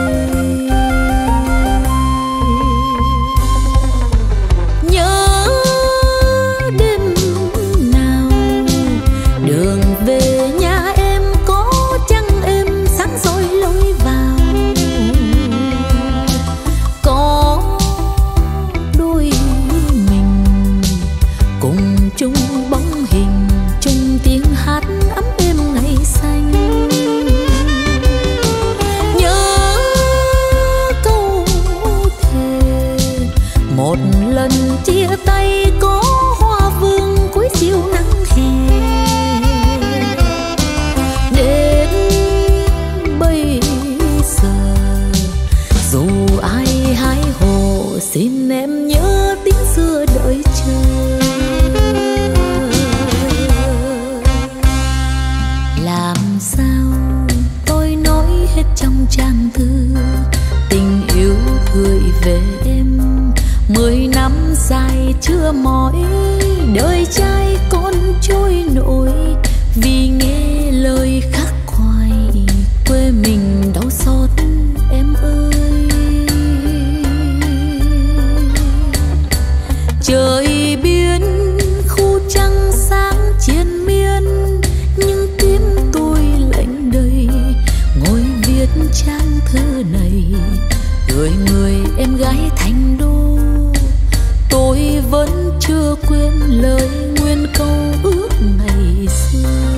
Nhớ đêm nào đường về nhà em có chăng em sáng soi lối vào, có đôi mình cùng chung bóng hình, chung tiếng hát ấm êm ngày xanh. Nhớ câu thề một lần chia tay có hoa vương cuối chiều nắng hè. Đến bây giờ dù ai hái hồ, xin em nhớ tiếng xưa đợi chờ. Làm sao tôi nói hết trong trang thư tình yêu gửi về em. 10 năm dài chưa mỏi, đời trai con trôi nổi, vì nghe lời khắc khoải quê mình đau xót em ơi. Trời biên khu trăng sáng triền miên, nhưng tim tôi lạnh đầy ngồi viết trang thư này, gửi người em gái thành đô. Tôi vẫn chưa quên lời nguyên câu ước ngày xưa.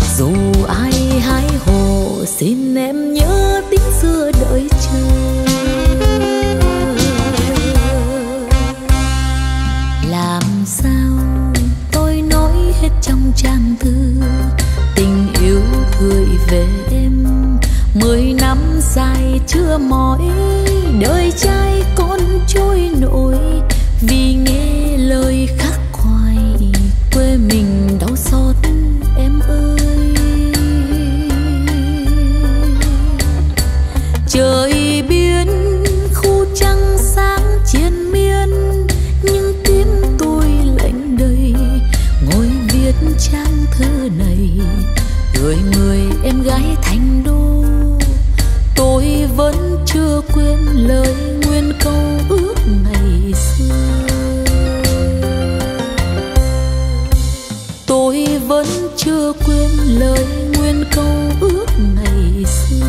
Xin em nhớ tiếng xưa đợi chờ. chưa mỏi, đời trai con trôi nổi vì nghe lời khắc khoải. Quê mình đau xót em ơi. Trời biên khu trăng sáng triền miên, nhưng tim tôi lạnh đầy ngồi viết trang thơ này gửi người em gái thành đô. Tôi vẫn chưa quên lời nguyên câu ước ngày xưa. Tôi vẫn chưa quên lời nguyên câu ước ngày xưa.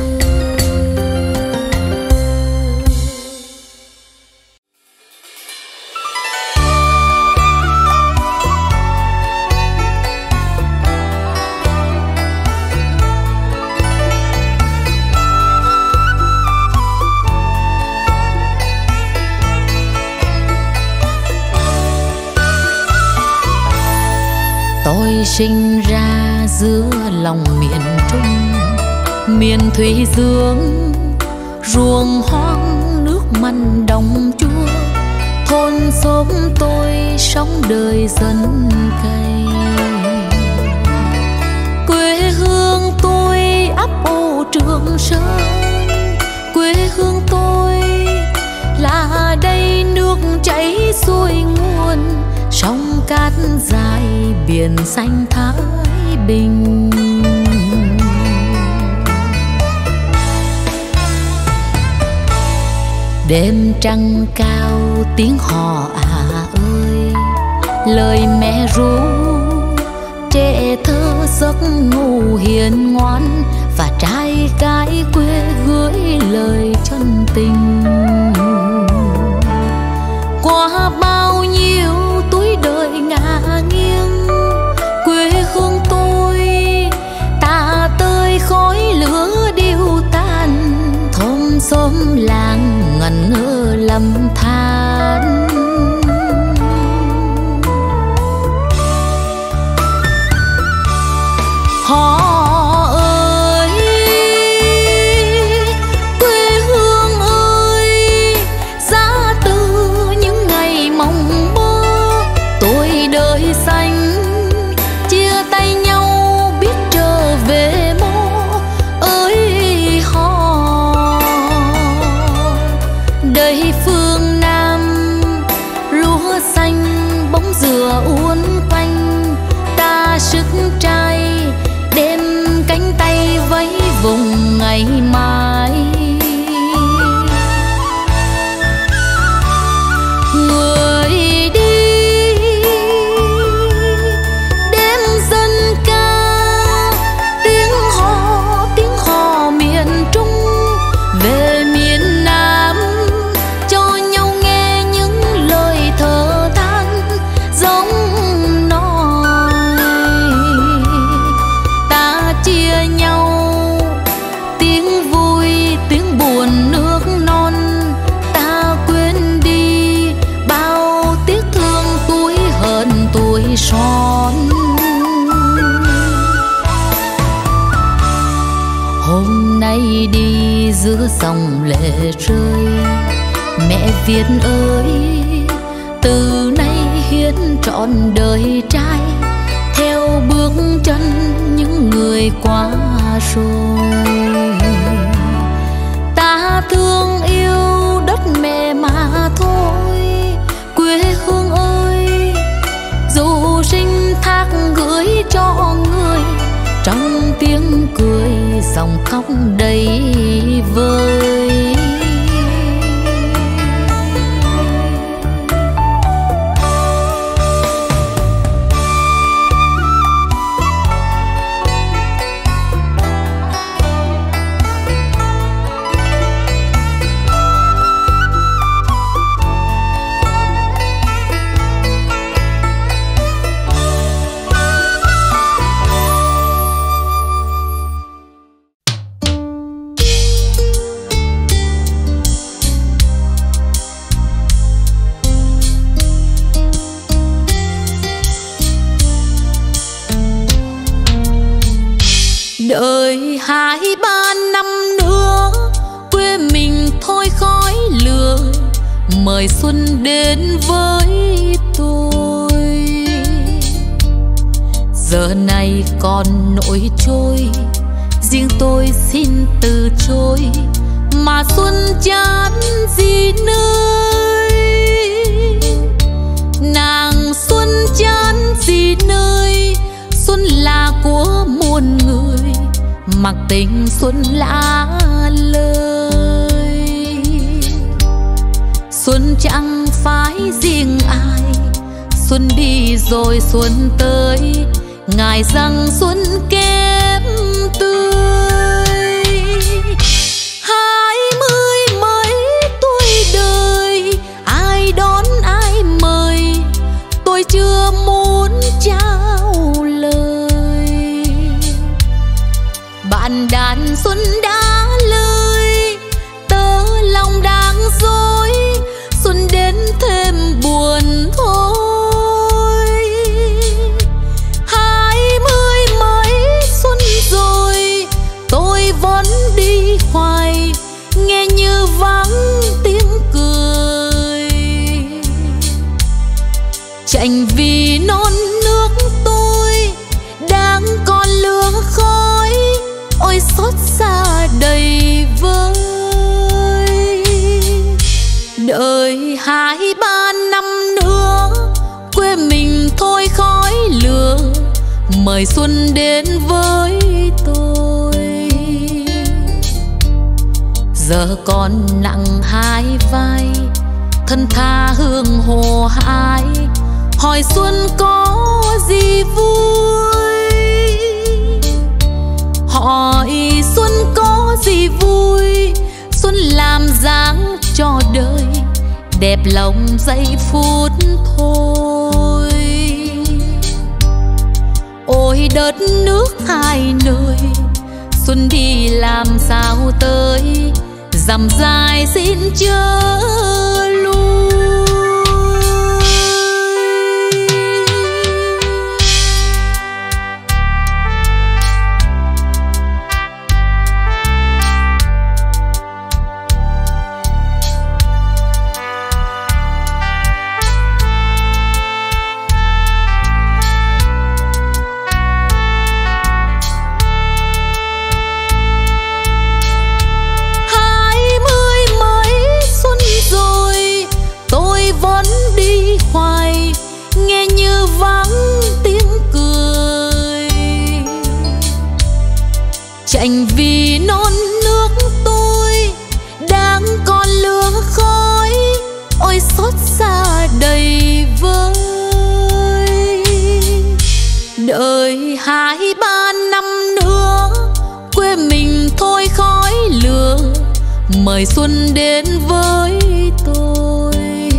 Tôi sinh ra giữa lòng miền Trung, miền Thủy Dương, ruộng hoang nước mặn đồng chua. Thôn xóm tôi sống đời dân cày. Quê hương tôi ấp ô Trường Sơn, quê hương tôi là đây nước chảy xuôi nguồn, sông cát dài biển xanh Thái Bình. Đêm trăng cao tiếng hò ơi, lời mẹ ru trẻ thơ giấc ngủ hiền ngoan, và trai cái quê gửi lời chân tình. Qua bao nhiêu tuổi đời ngả nghiêng, quê hương tôi ta tơi khói lửa điêu tàn, thôn xóm làng ngẩn ngơ lầm than. Họ ơi, quê hương ơi, giá từ những ngày mộng mơ, tôi đời xanh chia tay nhau biết trở về mô ơi họ. Đây phương Nam lúa xanh bóng dừa uốn quanh, ta sức trai đêm cánh tay vẫy vùng ngày mai. Người đi đêm dân ca, tiếng hò miền Trung về miền Nam, cho nhau nghe những lời thở than giống nói. Ta chia nhau tiếng vui tiếng buồn nước non, ta quên đi bao tiếc thương tuổi hờn tuổi son. Hôm nay đi giữa dòng lệ rơi, mẹ Việt ơi, từ nay hiến trọn đời trai theo bước chân những người qua rồi. Ta thương yêu đất mẹ mà thôi, quê hương ơi, dù sinh thác gửi cho người, trong tiếng cười dòng khóc đầy vơi. Đợi 2-3 năm nữa mời xuân đến với tôi. Giờ này còn nỗi trôi, riêng tôi xin từ chối, mà xuân chán gì nơi. Nàng xuân chán gì nơi, xuân là của muôn người, mặc tình xuân lạ lời. Xuân chẳng phải riêng ai, xuân đi rồi xuân tới, ngài rằng xuân kém tươi. 20 mấy tuổi đời, ai đón ai mời, tôi chưa muốn trao lời. Bạn đàn xuân đã lời, tớ lòng đang dối, xuân đến thêm buồn thôi. 20 mấy xuân rồi, tôi vẫn đi hoài, nghe như vắng tiếng cười. Chạnh vì non nước tôi đang còn lửa khói, ôi xót xa đầy vơi. Đợi 2-3 năm nữa, quê mình thôi khói lửa, mời xuân đến với tôi. Giờ còn nặng hai vai, thân tha hương hồ hái, hỏi xuân có gì vui. Hỏi xuân có gì vui, xuân làm dáng cho đời, đẹp lòng giây phút thôi. Ôi đất nước hai nơi, xuân đi làm sao tới, dặm dài xin chớ lui. Chạnh vì non nước tôi đang còn lửa khói, ôi xót xa đầy vơi. Đợi 2-3 năm nữa, quê mình thôi khói lửa, mời xuân đến với tôi.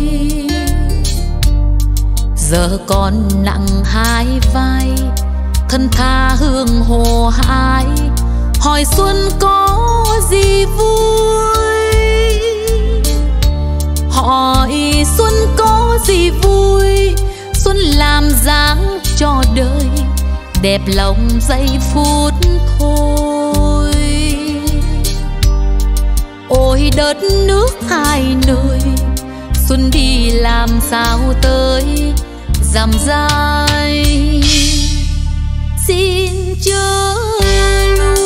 Giờ còn nặng hai vai, thân tha hương hồ hái, hỏi xuân có gì vui. Hỏi xuân có gì vui, xuân làm dáng cho đời, đẹp lòng giây phút thôi. Ôi đất nước hai nơi, xuân đi làm sao tới, dặm dài xin chớ lui.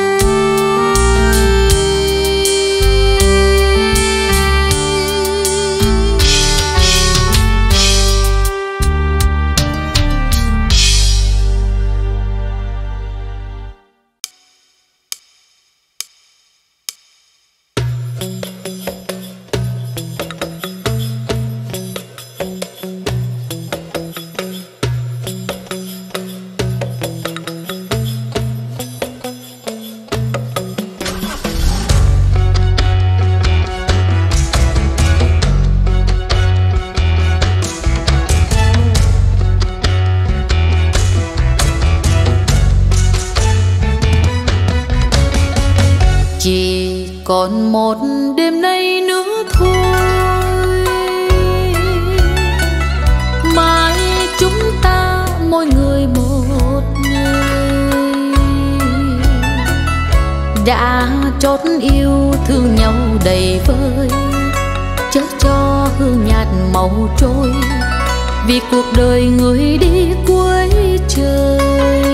Chỉ còn một đêm nay nữa thôi, mai chúng ta mỗi người một nơi, đã chót yêu thương nhau đầy vơi. chớ cho hương nhạt màu trôi, vì cuộc đời người đi cuối trời.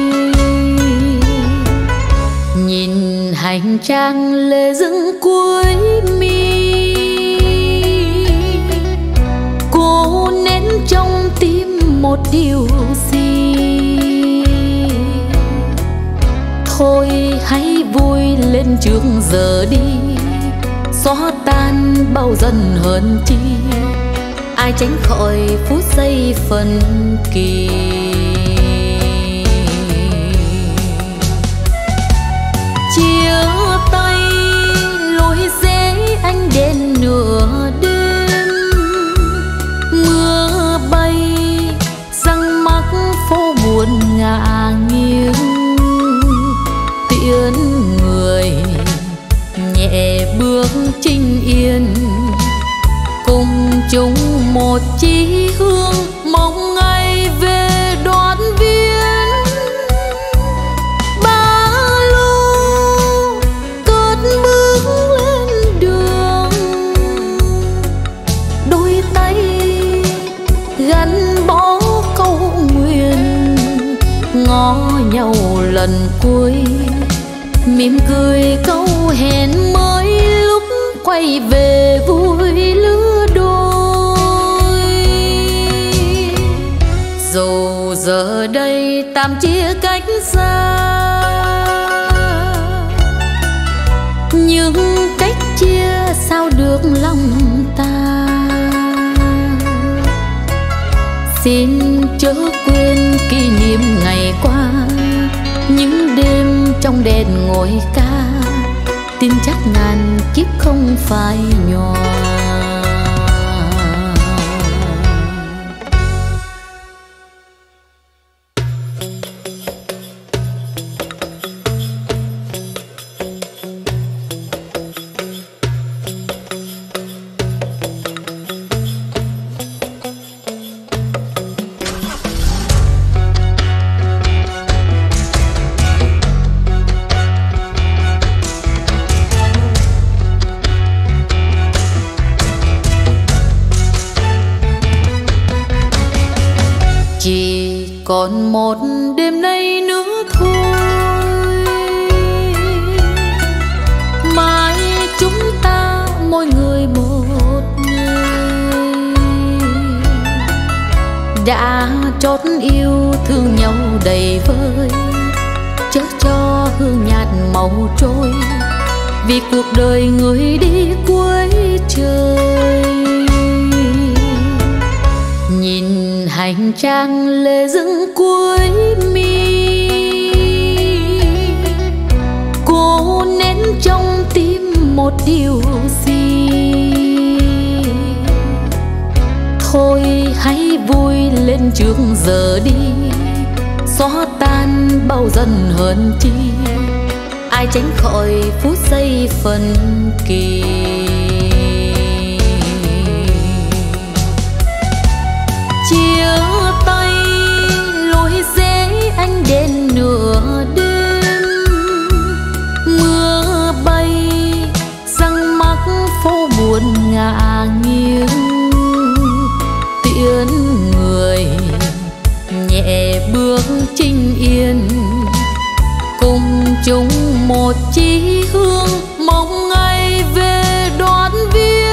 Nhìn hành trang lệ dâng cuối mi, cô nén trong tim một điều gì. Thôi hãy vui lên trước giờ đi, xóa tan bao dần hơn chi, ai tránh khỏi phút giây phân kỳ. Chia tay lối dễ anh đến nửa đêm, mưa bay răng mắc phố buồn ngả nghiêng. Tiễn người nhẹ bước chinh yên, cùng chung một chí hướng mong ngày về đoàn viên. Ba lô cất bước lên đường, đôi tay gắn bó câu nguyện, ngó nhau lần cuối mỉm cười câu hẹn mới lúc quay về vui lứa đôi. Dù giờ đây tạm chia cách xa, nhưng cách chia sao được lòng ta. Xin chớ quên kỷ niệm ngày qua, những đêm trong đèn ngồi ca, tin chắc ngàn kiếp không phải nhòa. Còn một đêm nay nữa thôi, mai chúng ta mỗi người một nơi. Đã trót yêu thương nhau đầy vơi, chớ cho hương nhạt màu trôi, vì cuộc đời người đi cuối trời. Nhìn hành trang lệ dâng cuối mi, cô nén trong tim một điều gì. Thôi hãy vui lên trước giờ đi, xóa tan bao dần hơn chi, ai tránh khỏi phút giây phân kỳ. Chia tay lối dễ anh đến nửa đêm, mưa bay răng mắc phố buồn ngả nghiêng. Tiễn người nhẹ bước chinh yên, cùng chung một chí hướng mong ngày về đoàn viên.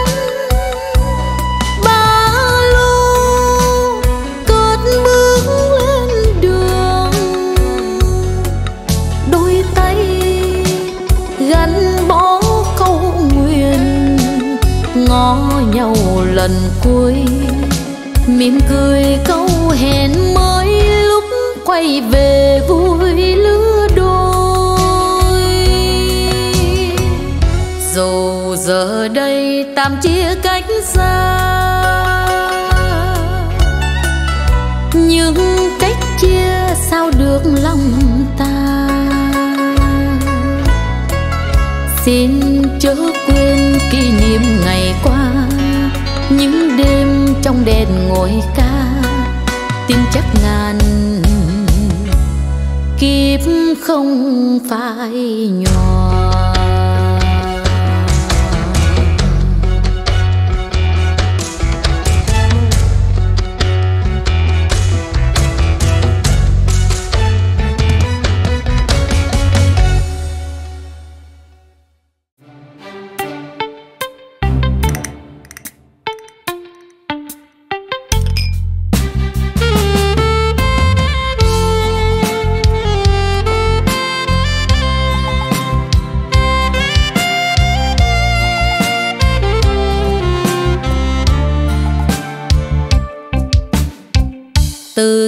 Gắn bó câu nguyện, ngó nhau lần cuối mỉm cười câu hẹn mới lúc quay về vui lứa đôi. Dù giờ đây tạm chia cách xa, nhưng cách chia sao được lòng ta. Xin chớ quên kỷ niệm ngày qua, những đêm trong đèn ngồi ca, tin chắc ngàn kiếp không phải nhòa.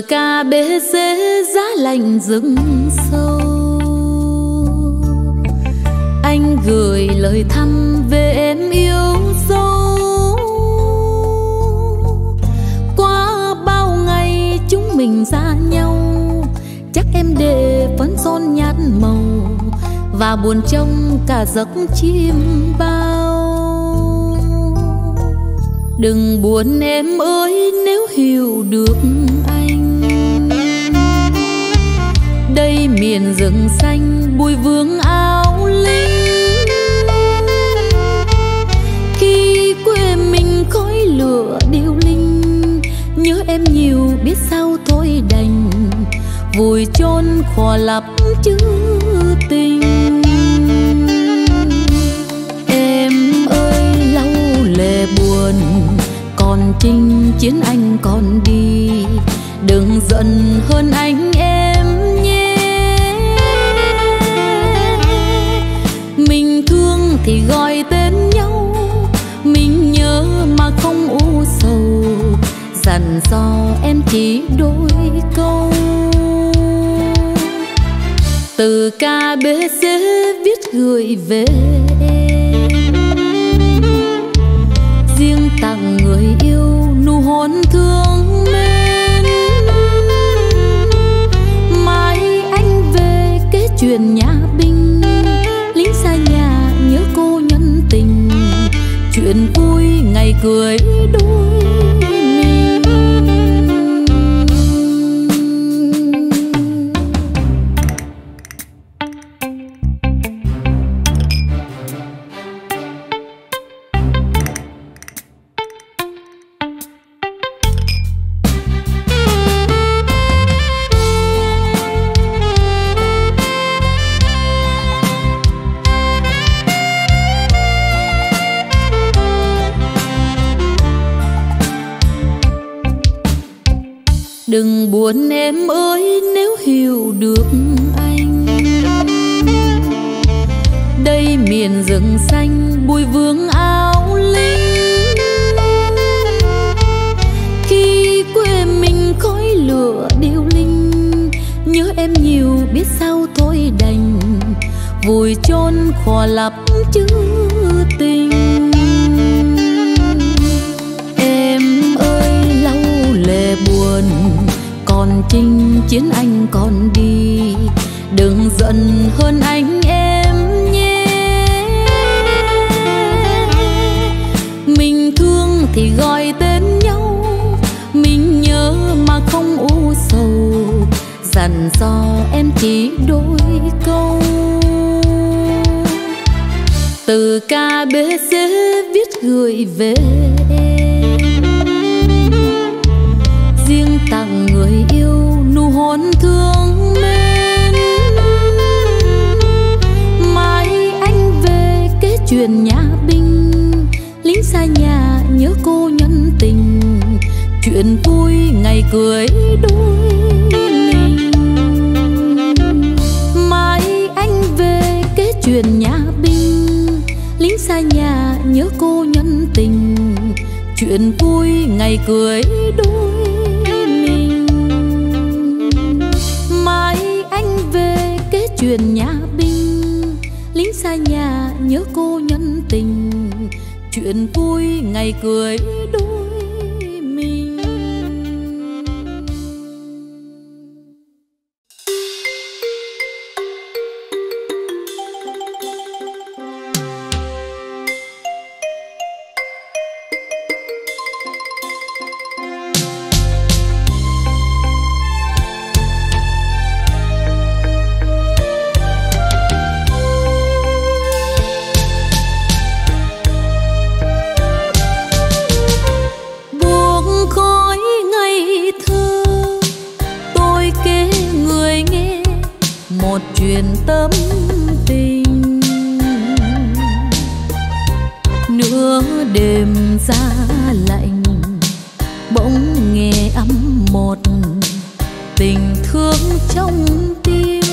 KBC giá lạnh rừng sâu, anh gửi lời thăm về em yêu dấu. Qua bao ngày chúng mình xa nhau, chắc em để phấn son nhạt màu và buồn trong cả giấc chim bao. Đừng buồn em ơi nếu hiểu được anh, đây miền rừng xanh bụi vương áo lính. Khi quê mình khói lửa điêu linh, nhớ em nhiều biết sao thôi đành vùi chôn khỏa lấp chữ tình. Em ơi lau lệ buồn, còn chinh chiến anh còn đi, đừng giận hơn anh em nhé. Mình thương thì gọi tên nhau, mình nhớ mà không u sầu, dặn dò em chỉ đôi câu. Từ KBC viết gửi về em, riêng tặng người yêu nụ hôn thương mến. Mai anh về kể chuyện nhà binh, lính xa nhà nhớ cô nhân tình, chuyện vui ngày cưới đôi mình. Đừng buồn em ơi nếu hiểu được anh, đây miền rừng xanh bụi vương áo lính. Khi quê mình khói lửa điêu linh, nhớ em nhiều biết sao thôi đành vùi chôn khỏa lấp chữ tình. Em ơi lau lệ buồn, còn chinh chiến anh còn đi, đừng giận hơn anh em nhé. Mình thương thì gọi tên nhau, mình nhớ mà không u sầu, dặn dò em chỉ đôi câu. Từ KBC viết gửi về em, riêng tặng người yêu nụ hôn thương mến. Mai anh về kể chuyện nhà binh, lính xa nhà nhớ cô nhân tình, chuyện vui ngày cưới đôi mình. Mai anh về kể chuyện nhà binh, lính xa nhà nhớ cô nhân tình, chuyện vui ngày cưới đôi mình. Mai anh về kể chuyện nhà binh, lính xa nhà nhớ cô nhân tình, chuyện vui ngày cưới đôi mình. Chuyện tâm tình nửa đêm giá lạnh, bỗng nghe ấm một tình thương trong tim.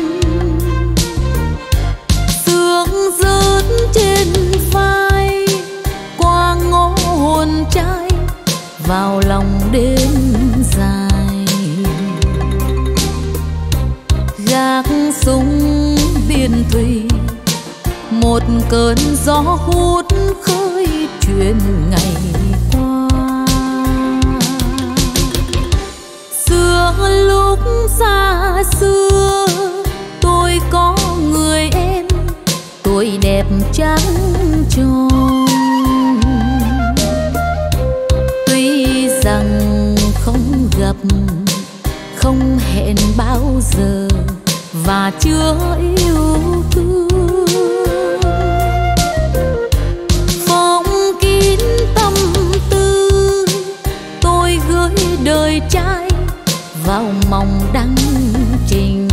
Sương rớt trên vai qua ngõ hồn trai vào lòng đêm dài. thiên thủy, một cơn gió hút khơi chuyện ngày qua. Xưa lúc xa xưa tôi có người em, tuổi đẹp trắng tròn. Tuy rằng không gặp, không hẹn bao giờ và chưa yêu thương, phong kín tâm tư tôi gửi đời trai vào mong đăng trình.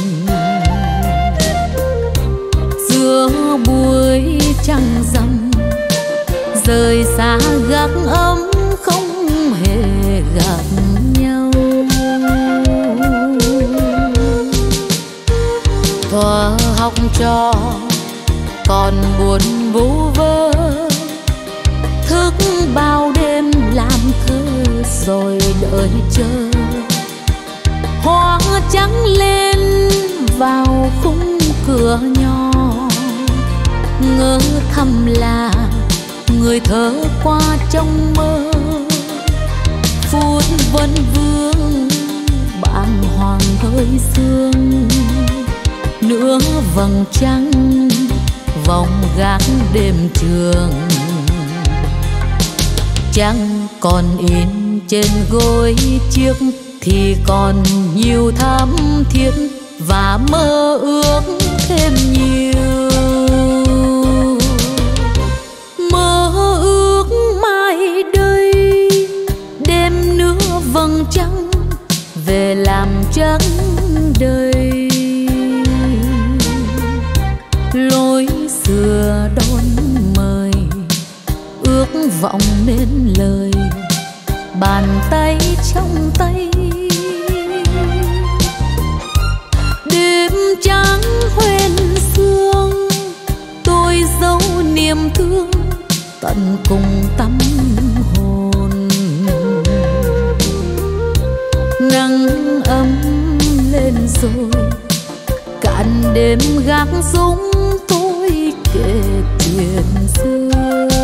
Giữa buổi trăng rằm rời xa gác ấm không hề gặp nhau. Thuở học trò còn buồn vu vơ, thức bao đêm làm thơ rồi đợi chờ. Hoa trắng lên vào khung cửa nhỏ, ngỡ thầm là người thở qua trong mơ. Phút vấn vương bàng hoàng hơi sương, nửa vầng trăng vòng gác đêm trường. Trăng còn in trên gối chiếc thì còn nhiều thắm thiết và mơ ước thêm nhiều. Mơ ước mai đây đêm nửa vầng trăng về làm trắng đời. Lối xưa đón mời ước vọng nên lời, bàn tay trong tay. Đêm trắng hoen sương tôi giấu niềm thương tận cùng tâm hồn. Nắng ấm lên rồi cạn đêm gác súng tôi kể chuyện xưa.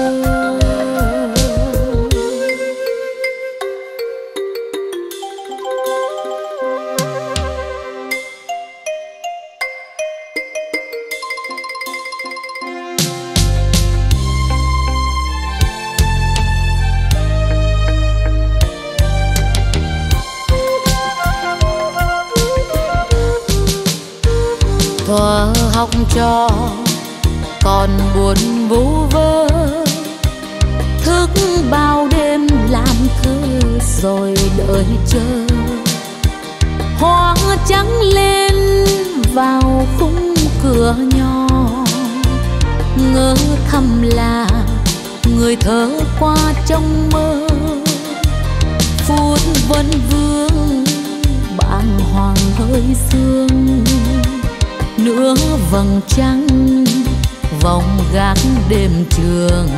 Thuở học trò còn buồn vu vơ, thức bao đêm làm thơ rồi đợi chờ. Hoa trắng lên vào khung cửa nhỏ, ngỡ thầm là người thở qua trong mơ. Phút vấn vương bàng hoàng hơi sương, nửa vầng trăng vòng gác đêm trường.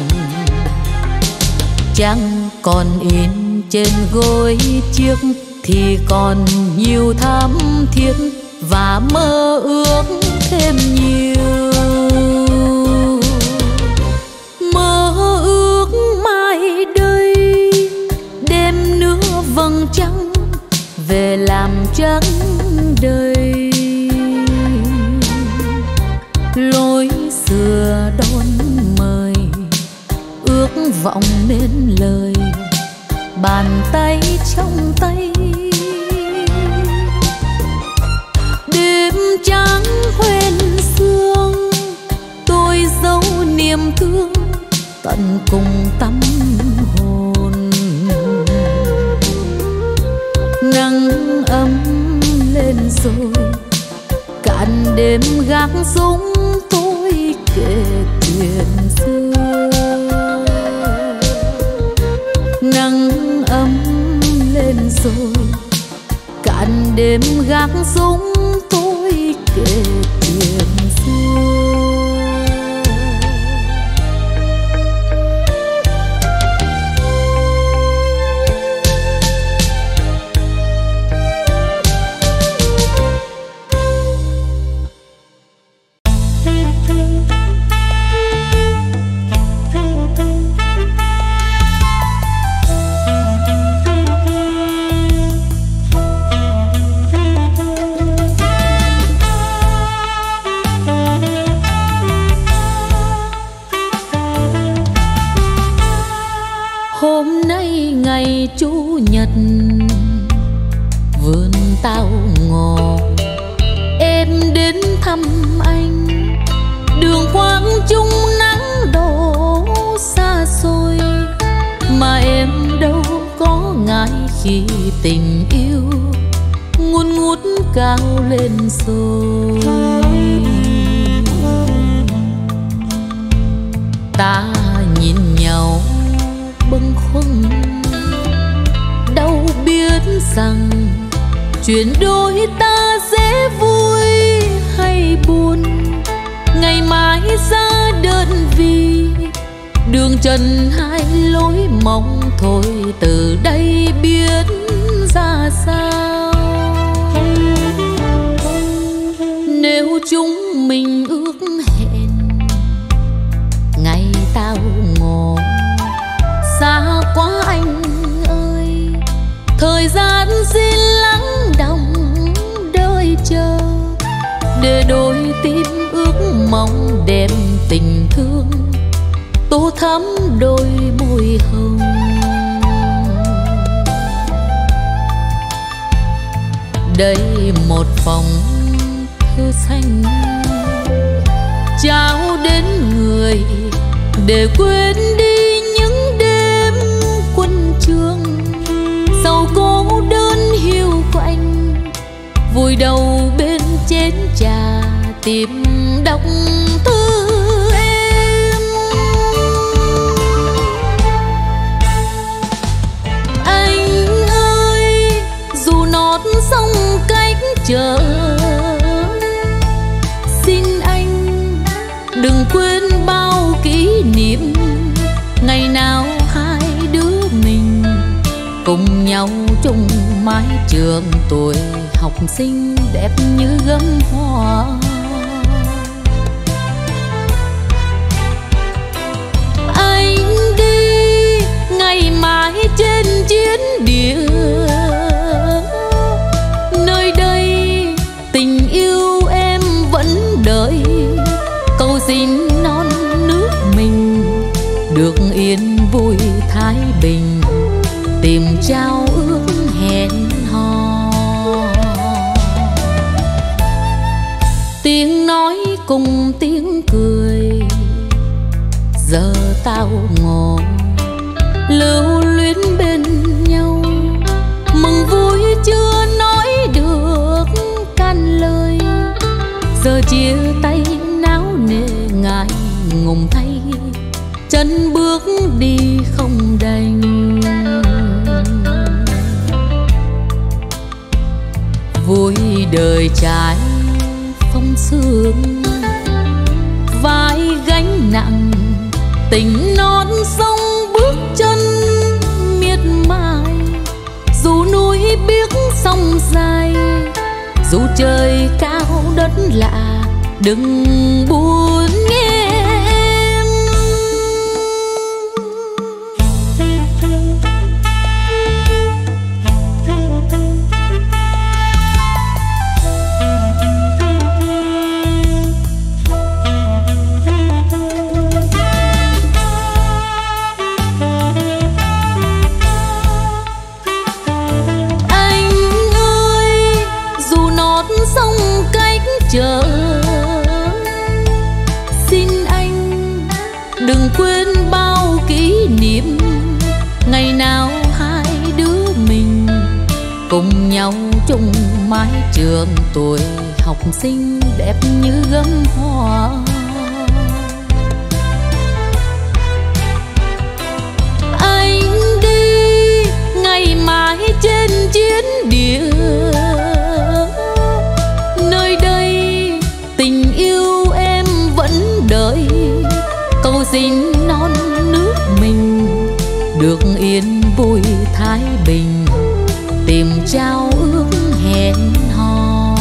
Trăng còn in trên gối chiếc thì còn nhiều thắm thiết và mơ ước thêm nhiều. Mơ ước mai đây đêm nửa vầng trăng về làm trắng đời. Lối xưa đón mời ước vọng nên lời, bàn tay trong tay. Đêm trắng hoen sương tôi giấu niềm thương tận cùng tâm hồn. Nắng ấm lên rồi cạn đêm gác súng tôi kể chuyện xưa. Nắng ấm lên rồi cạn đêm gác súng tôi kể chuyện xưa. thăm anh. Đường quang trung nắng đổ xa xôi, mà em đâu có ngại khi tình yêu ngùn ngút cao lên rồi. Ta nhìn nhau bâng khuâng, đâu biết rằng chuyện đôi ta sẽ vui hay buồn, ngày mai ra đơn vì đường trần hai lối mong thôi, từ đây biết ra sao. Nếu chúng mình ước hẹn ngày tao ngộ, xa quá anh ơi, thời gian xin lắng đọng đợi chờ, để đôi tim ước mong đem tình thương tô thắm đôi môi hồng. Đây một phòng thư xanh trao đến người, để quên đi những đêm quân trường, sầu cô đơn hiu quạnh, vùi đầu bên chén trà tìm đọc thư em. Anh ơi, dù nót sông cách chờ, xin anh đừng quên bao kỷ niệm, ngày nào hai đứa mình cùng nhau chung mái trường, tuổi học sinh đẹp như gấm hoa. Anh đi ngày mai trên chiến địa, nơi đây tình yêu em vẫn đợi, cầu xin non nước mình được yên vui thái bình, tìm trao ước hẹn hò. Tiếng nói cùng tiếng cười, giờ tao ngộ lưu luyến bên nhau, mừng vui chưa nói được can lời, giờ chia tay náo nề ngại ngùng thay, chân bước đi không đành. Vui đời trái phong sương, vai gánh nặng tình non sông bước chân miệt mài, dù núi biếc sông dài, dù trời cao đất lạ, đừng buồn nghe em. Chờ xin anh đừng quên bao kỷ niệm, ngày nào hai đứa mình cùng nhau chung mái trường, tuổi học sinh đẹp như gấm hoa. Anh đi ngày mai trên chiến địa, nơi đây tình yêu em vẫn đợi, cầu xin non nước mình được yên vui thái bình, tìm trao ước hẹn hò.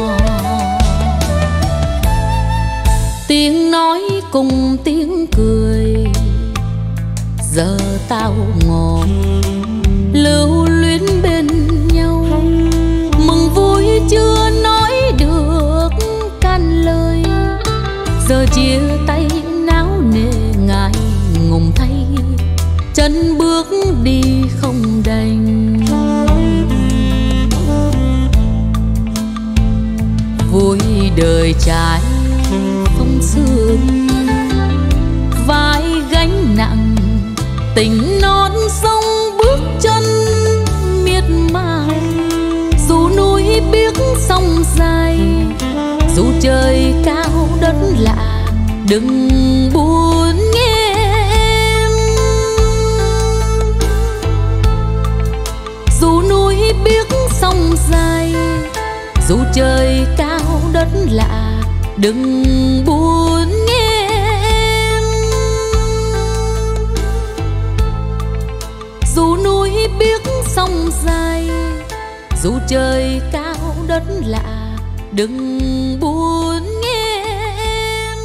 Tiếng nói cùng tiếng cười, giờ tao ngồi lưu luyến bên nhau, mừng vui chưa nói được can lời, giờ chia tay náo nề ngại ngùng thay, chân bước đi không đành. Vui đời đời trái phong sương, vai gánh nặng tình non sông bước chân miệt mài. Dù núi biếc sông dài, dù trời cao đất lạ, đừng buồn nghe em. Dù núi biếc sông dài, dù trời cao đất lạ, đừng buồn nghe em. Dù núi biếc sông dài, dù trời cao đất lạ, đừng buồn nghe em.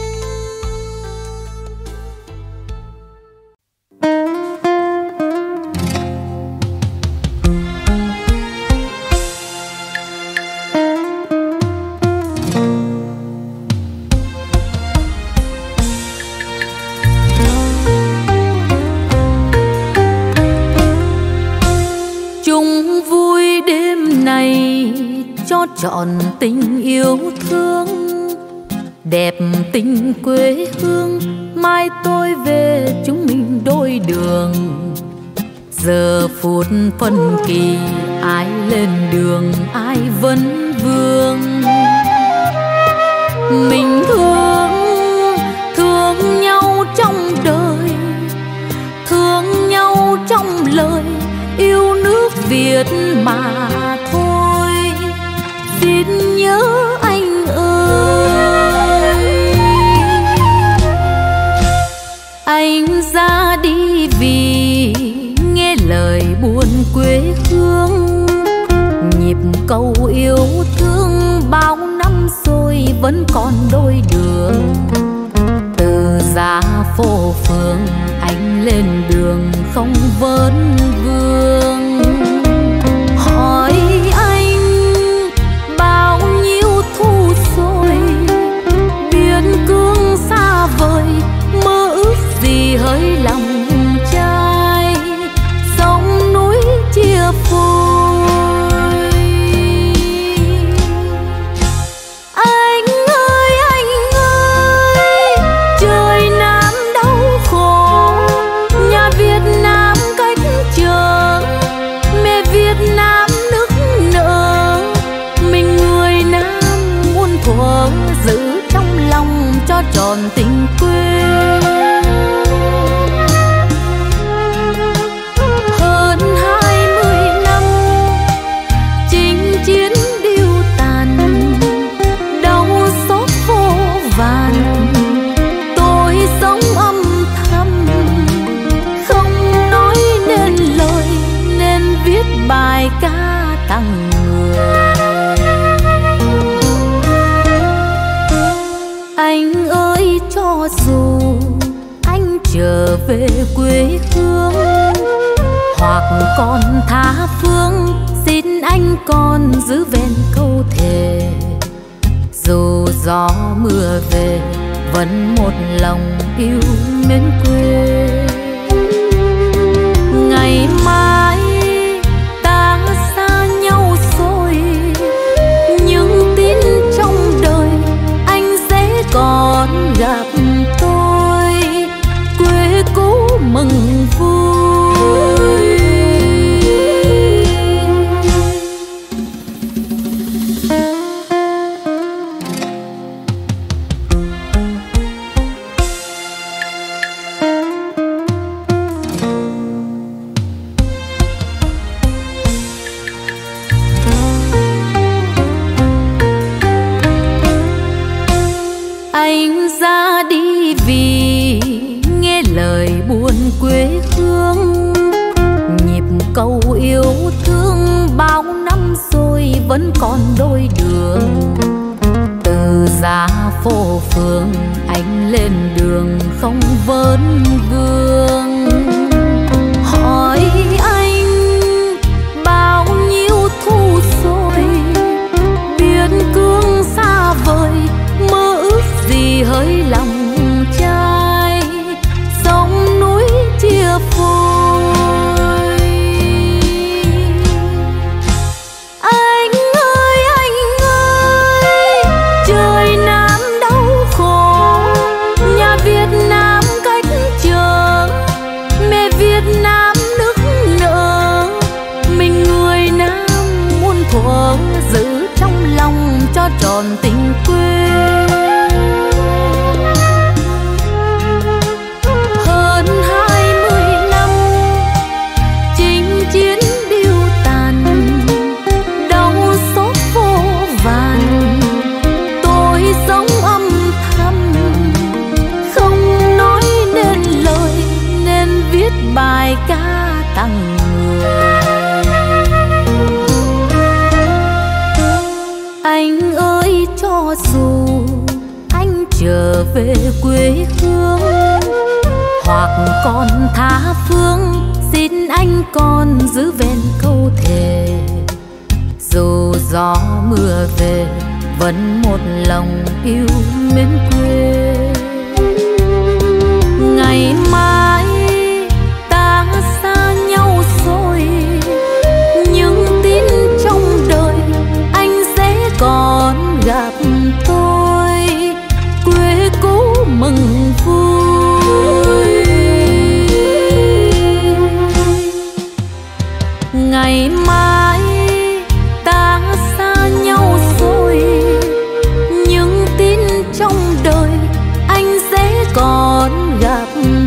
Chung vui đêm này cho trọn tình yêu thương, đẹp tình quê hương. Mai tôi về chúng mình đôi đường. Giờ phút phân kỳ, ai lên đường ai vấn vương. Mình thương nhau trong đời, thương nhau trong lời, yêu nước Việt mà thôi. Xin nhớ anh ơi, anh ra đi vì nghe lời buồn quê hương. Nhịp cầu yêu thương bao năm rồi vẫn còn đôi đường. Từ ra phố phường anh lên đường không vấn vương. Hỏi anh bao nhiêu thu rồi, biên cương xa vời, mơ ước gì hỡi lòng trai. Sông núi chia phôi. Anh ơi, trời Nam đau khổ, nhà Việt Nam cách trở, mẹ Việt Nam nức nở. Mình người Nam muôn thuở giữ trong lòng cho tròn tình quê. Hơn 20 năm chinh chiến điêu tàn, đau xót vô vàn. Tôi sống âm thầm, không nói nên lời, nên viết bài ca tặng người. Anh ơi, cho dù anh trở về quê hương, hoặc còn tha phương, xin anh còn giữ vẹn câu thề. Dù gió mưa về, vẫn một lòng yêu mến quê. Ngày mai ta xa nhau rồi, nhưng tin trong đời anh sẽ còn gặp tôi. Quê cũ mừng vui. Anh ra đi vì nghe lời buồn quê hương. Nhịp cầu yêu thương bao năm rồi vẫn còn đôi đường. Từ ra phố phường anh lên đường không vấn vương. Hỏi anh bao nhiêu thu rồi, biên cương xa vời, mơ ước gì hỡi lòng trai. Sông núi chia phôi. Anh ơi, trời Nam trở về quê hương, hoặc còn tha phương xin anh còn giữ vẹn câu thề. Dù gió mưa về vẫn một lòng yêu mến quê. Ngày mai ta xa nhau rồi, nhưng tin trong đời anh sẽ còn gặp tôi, quê cũ mừng vui. Ngày mai ta xa nhau rồi, nhưng tin trong đời anh sẽ còn gặp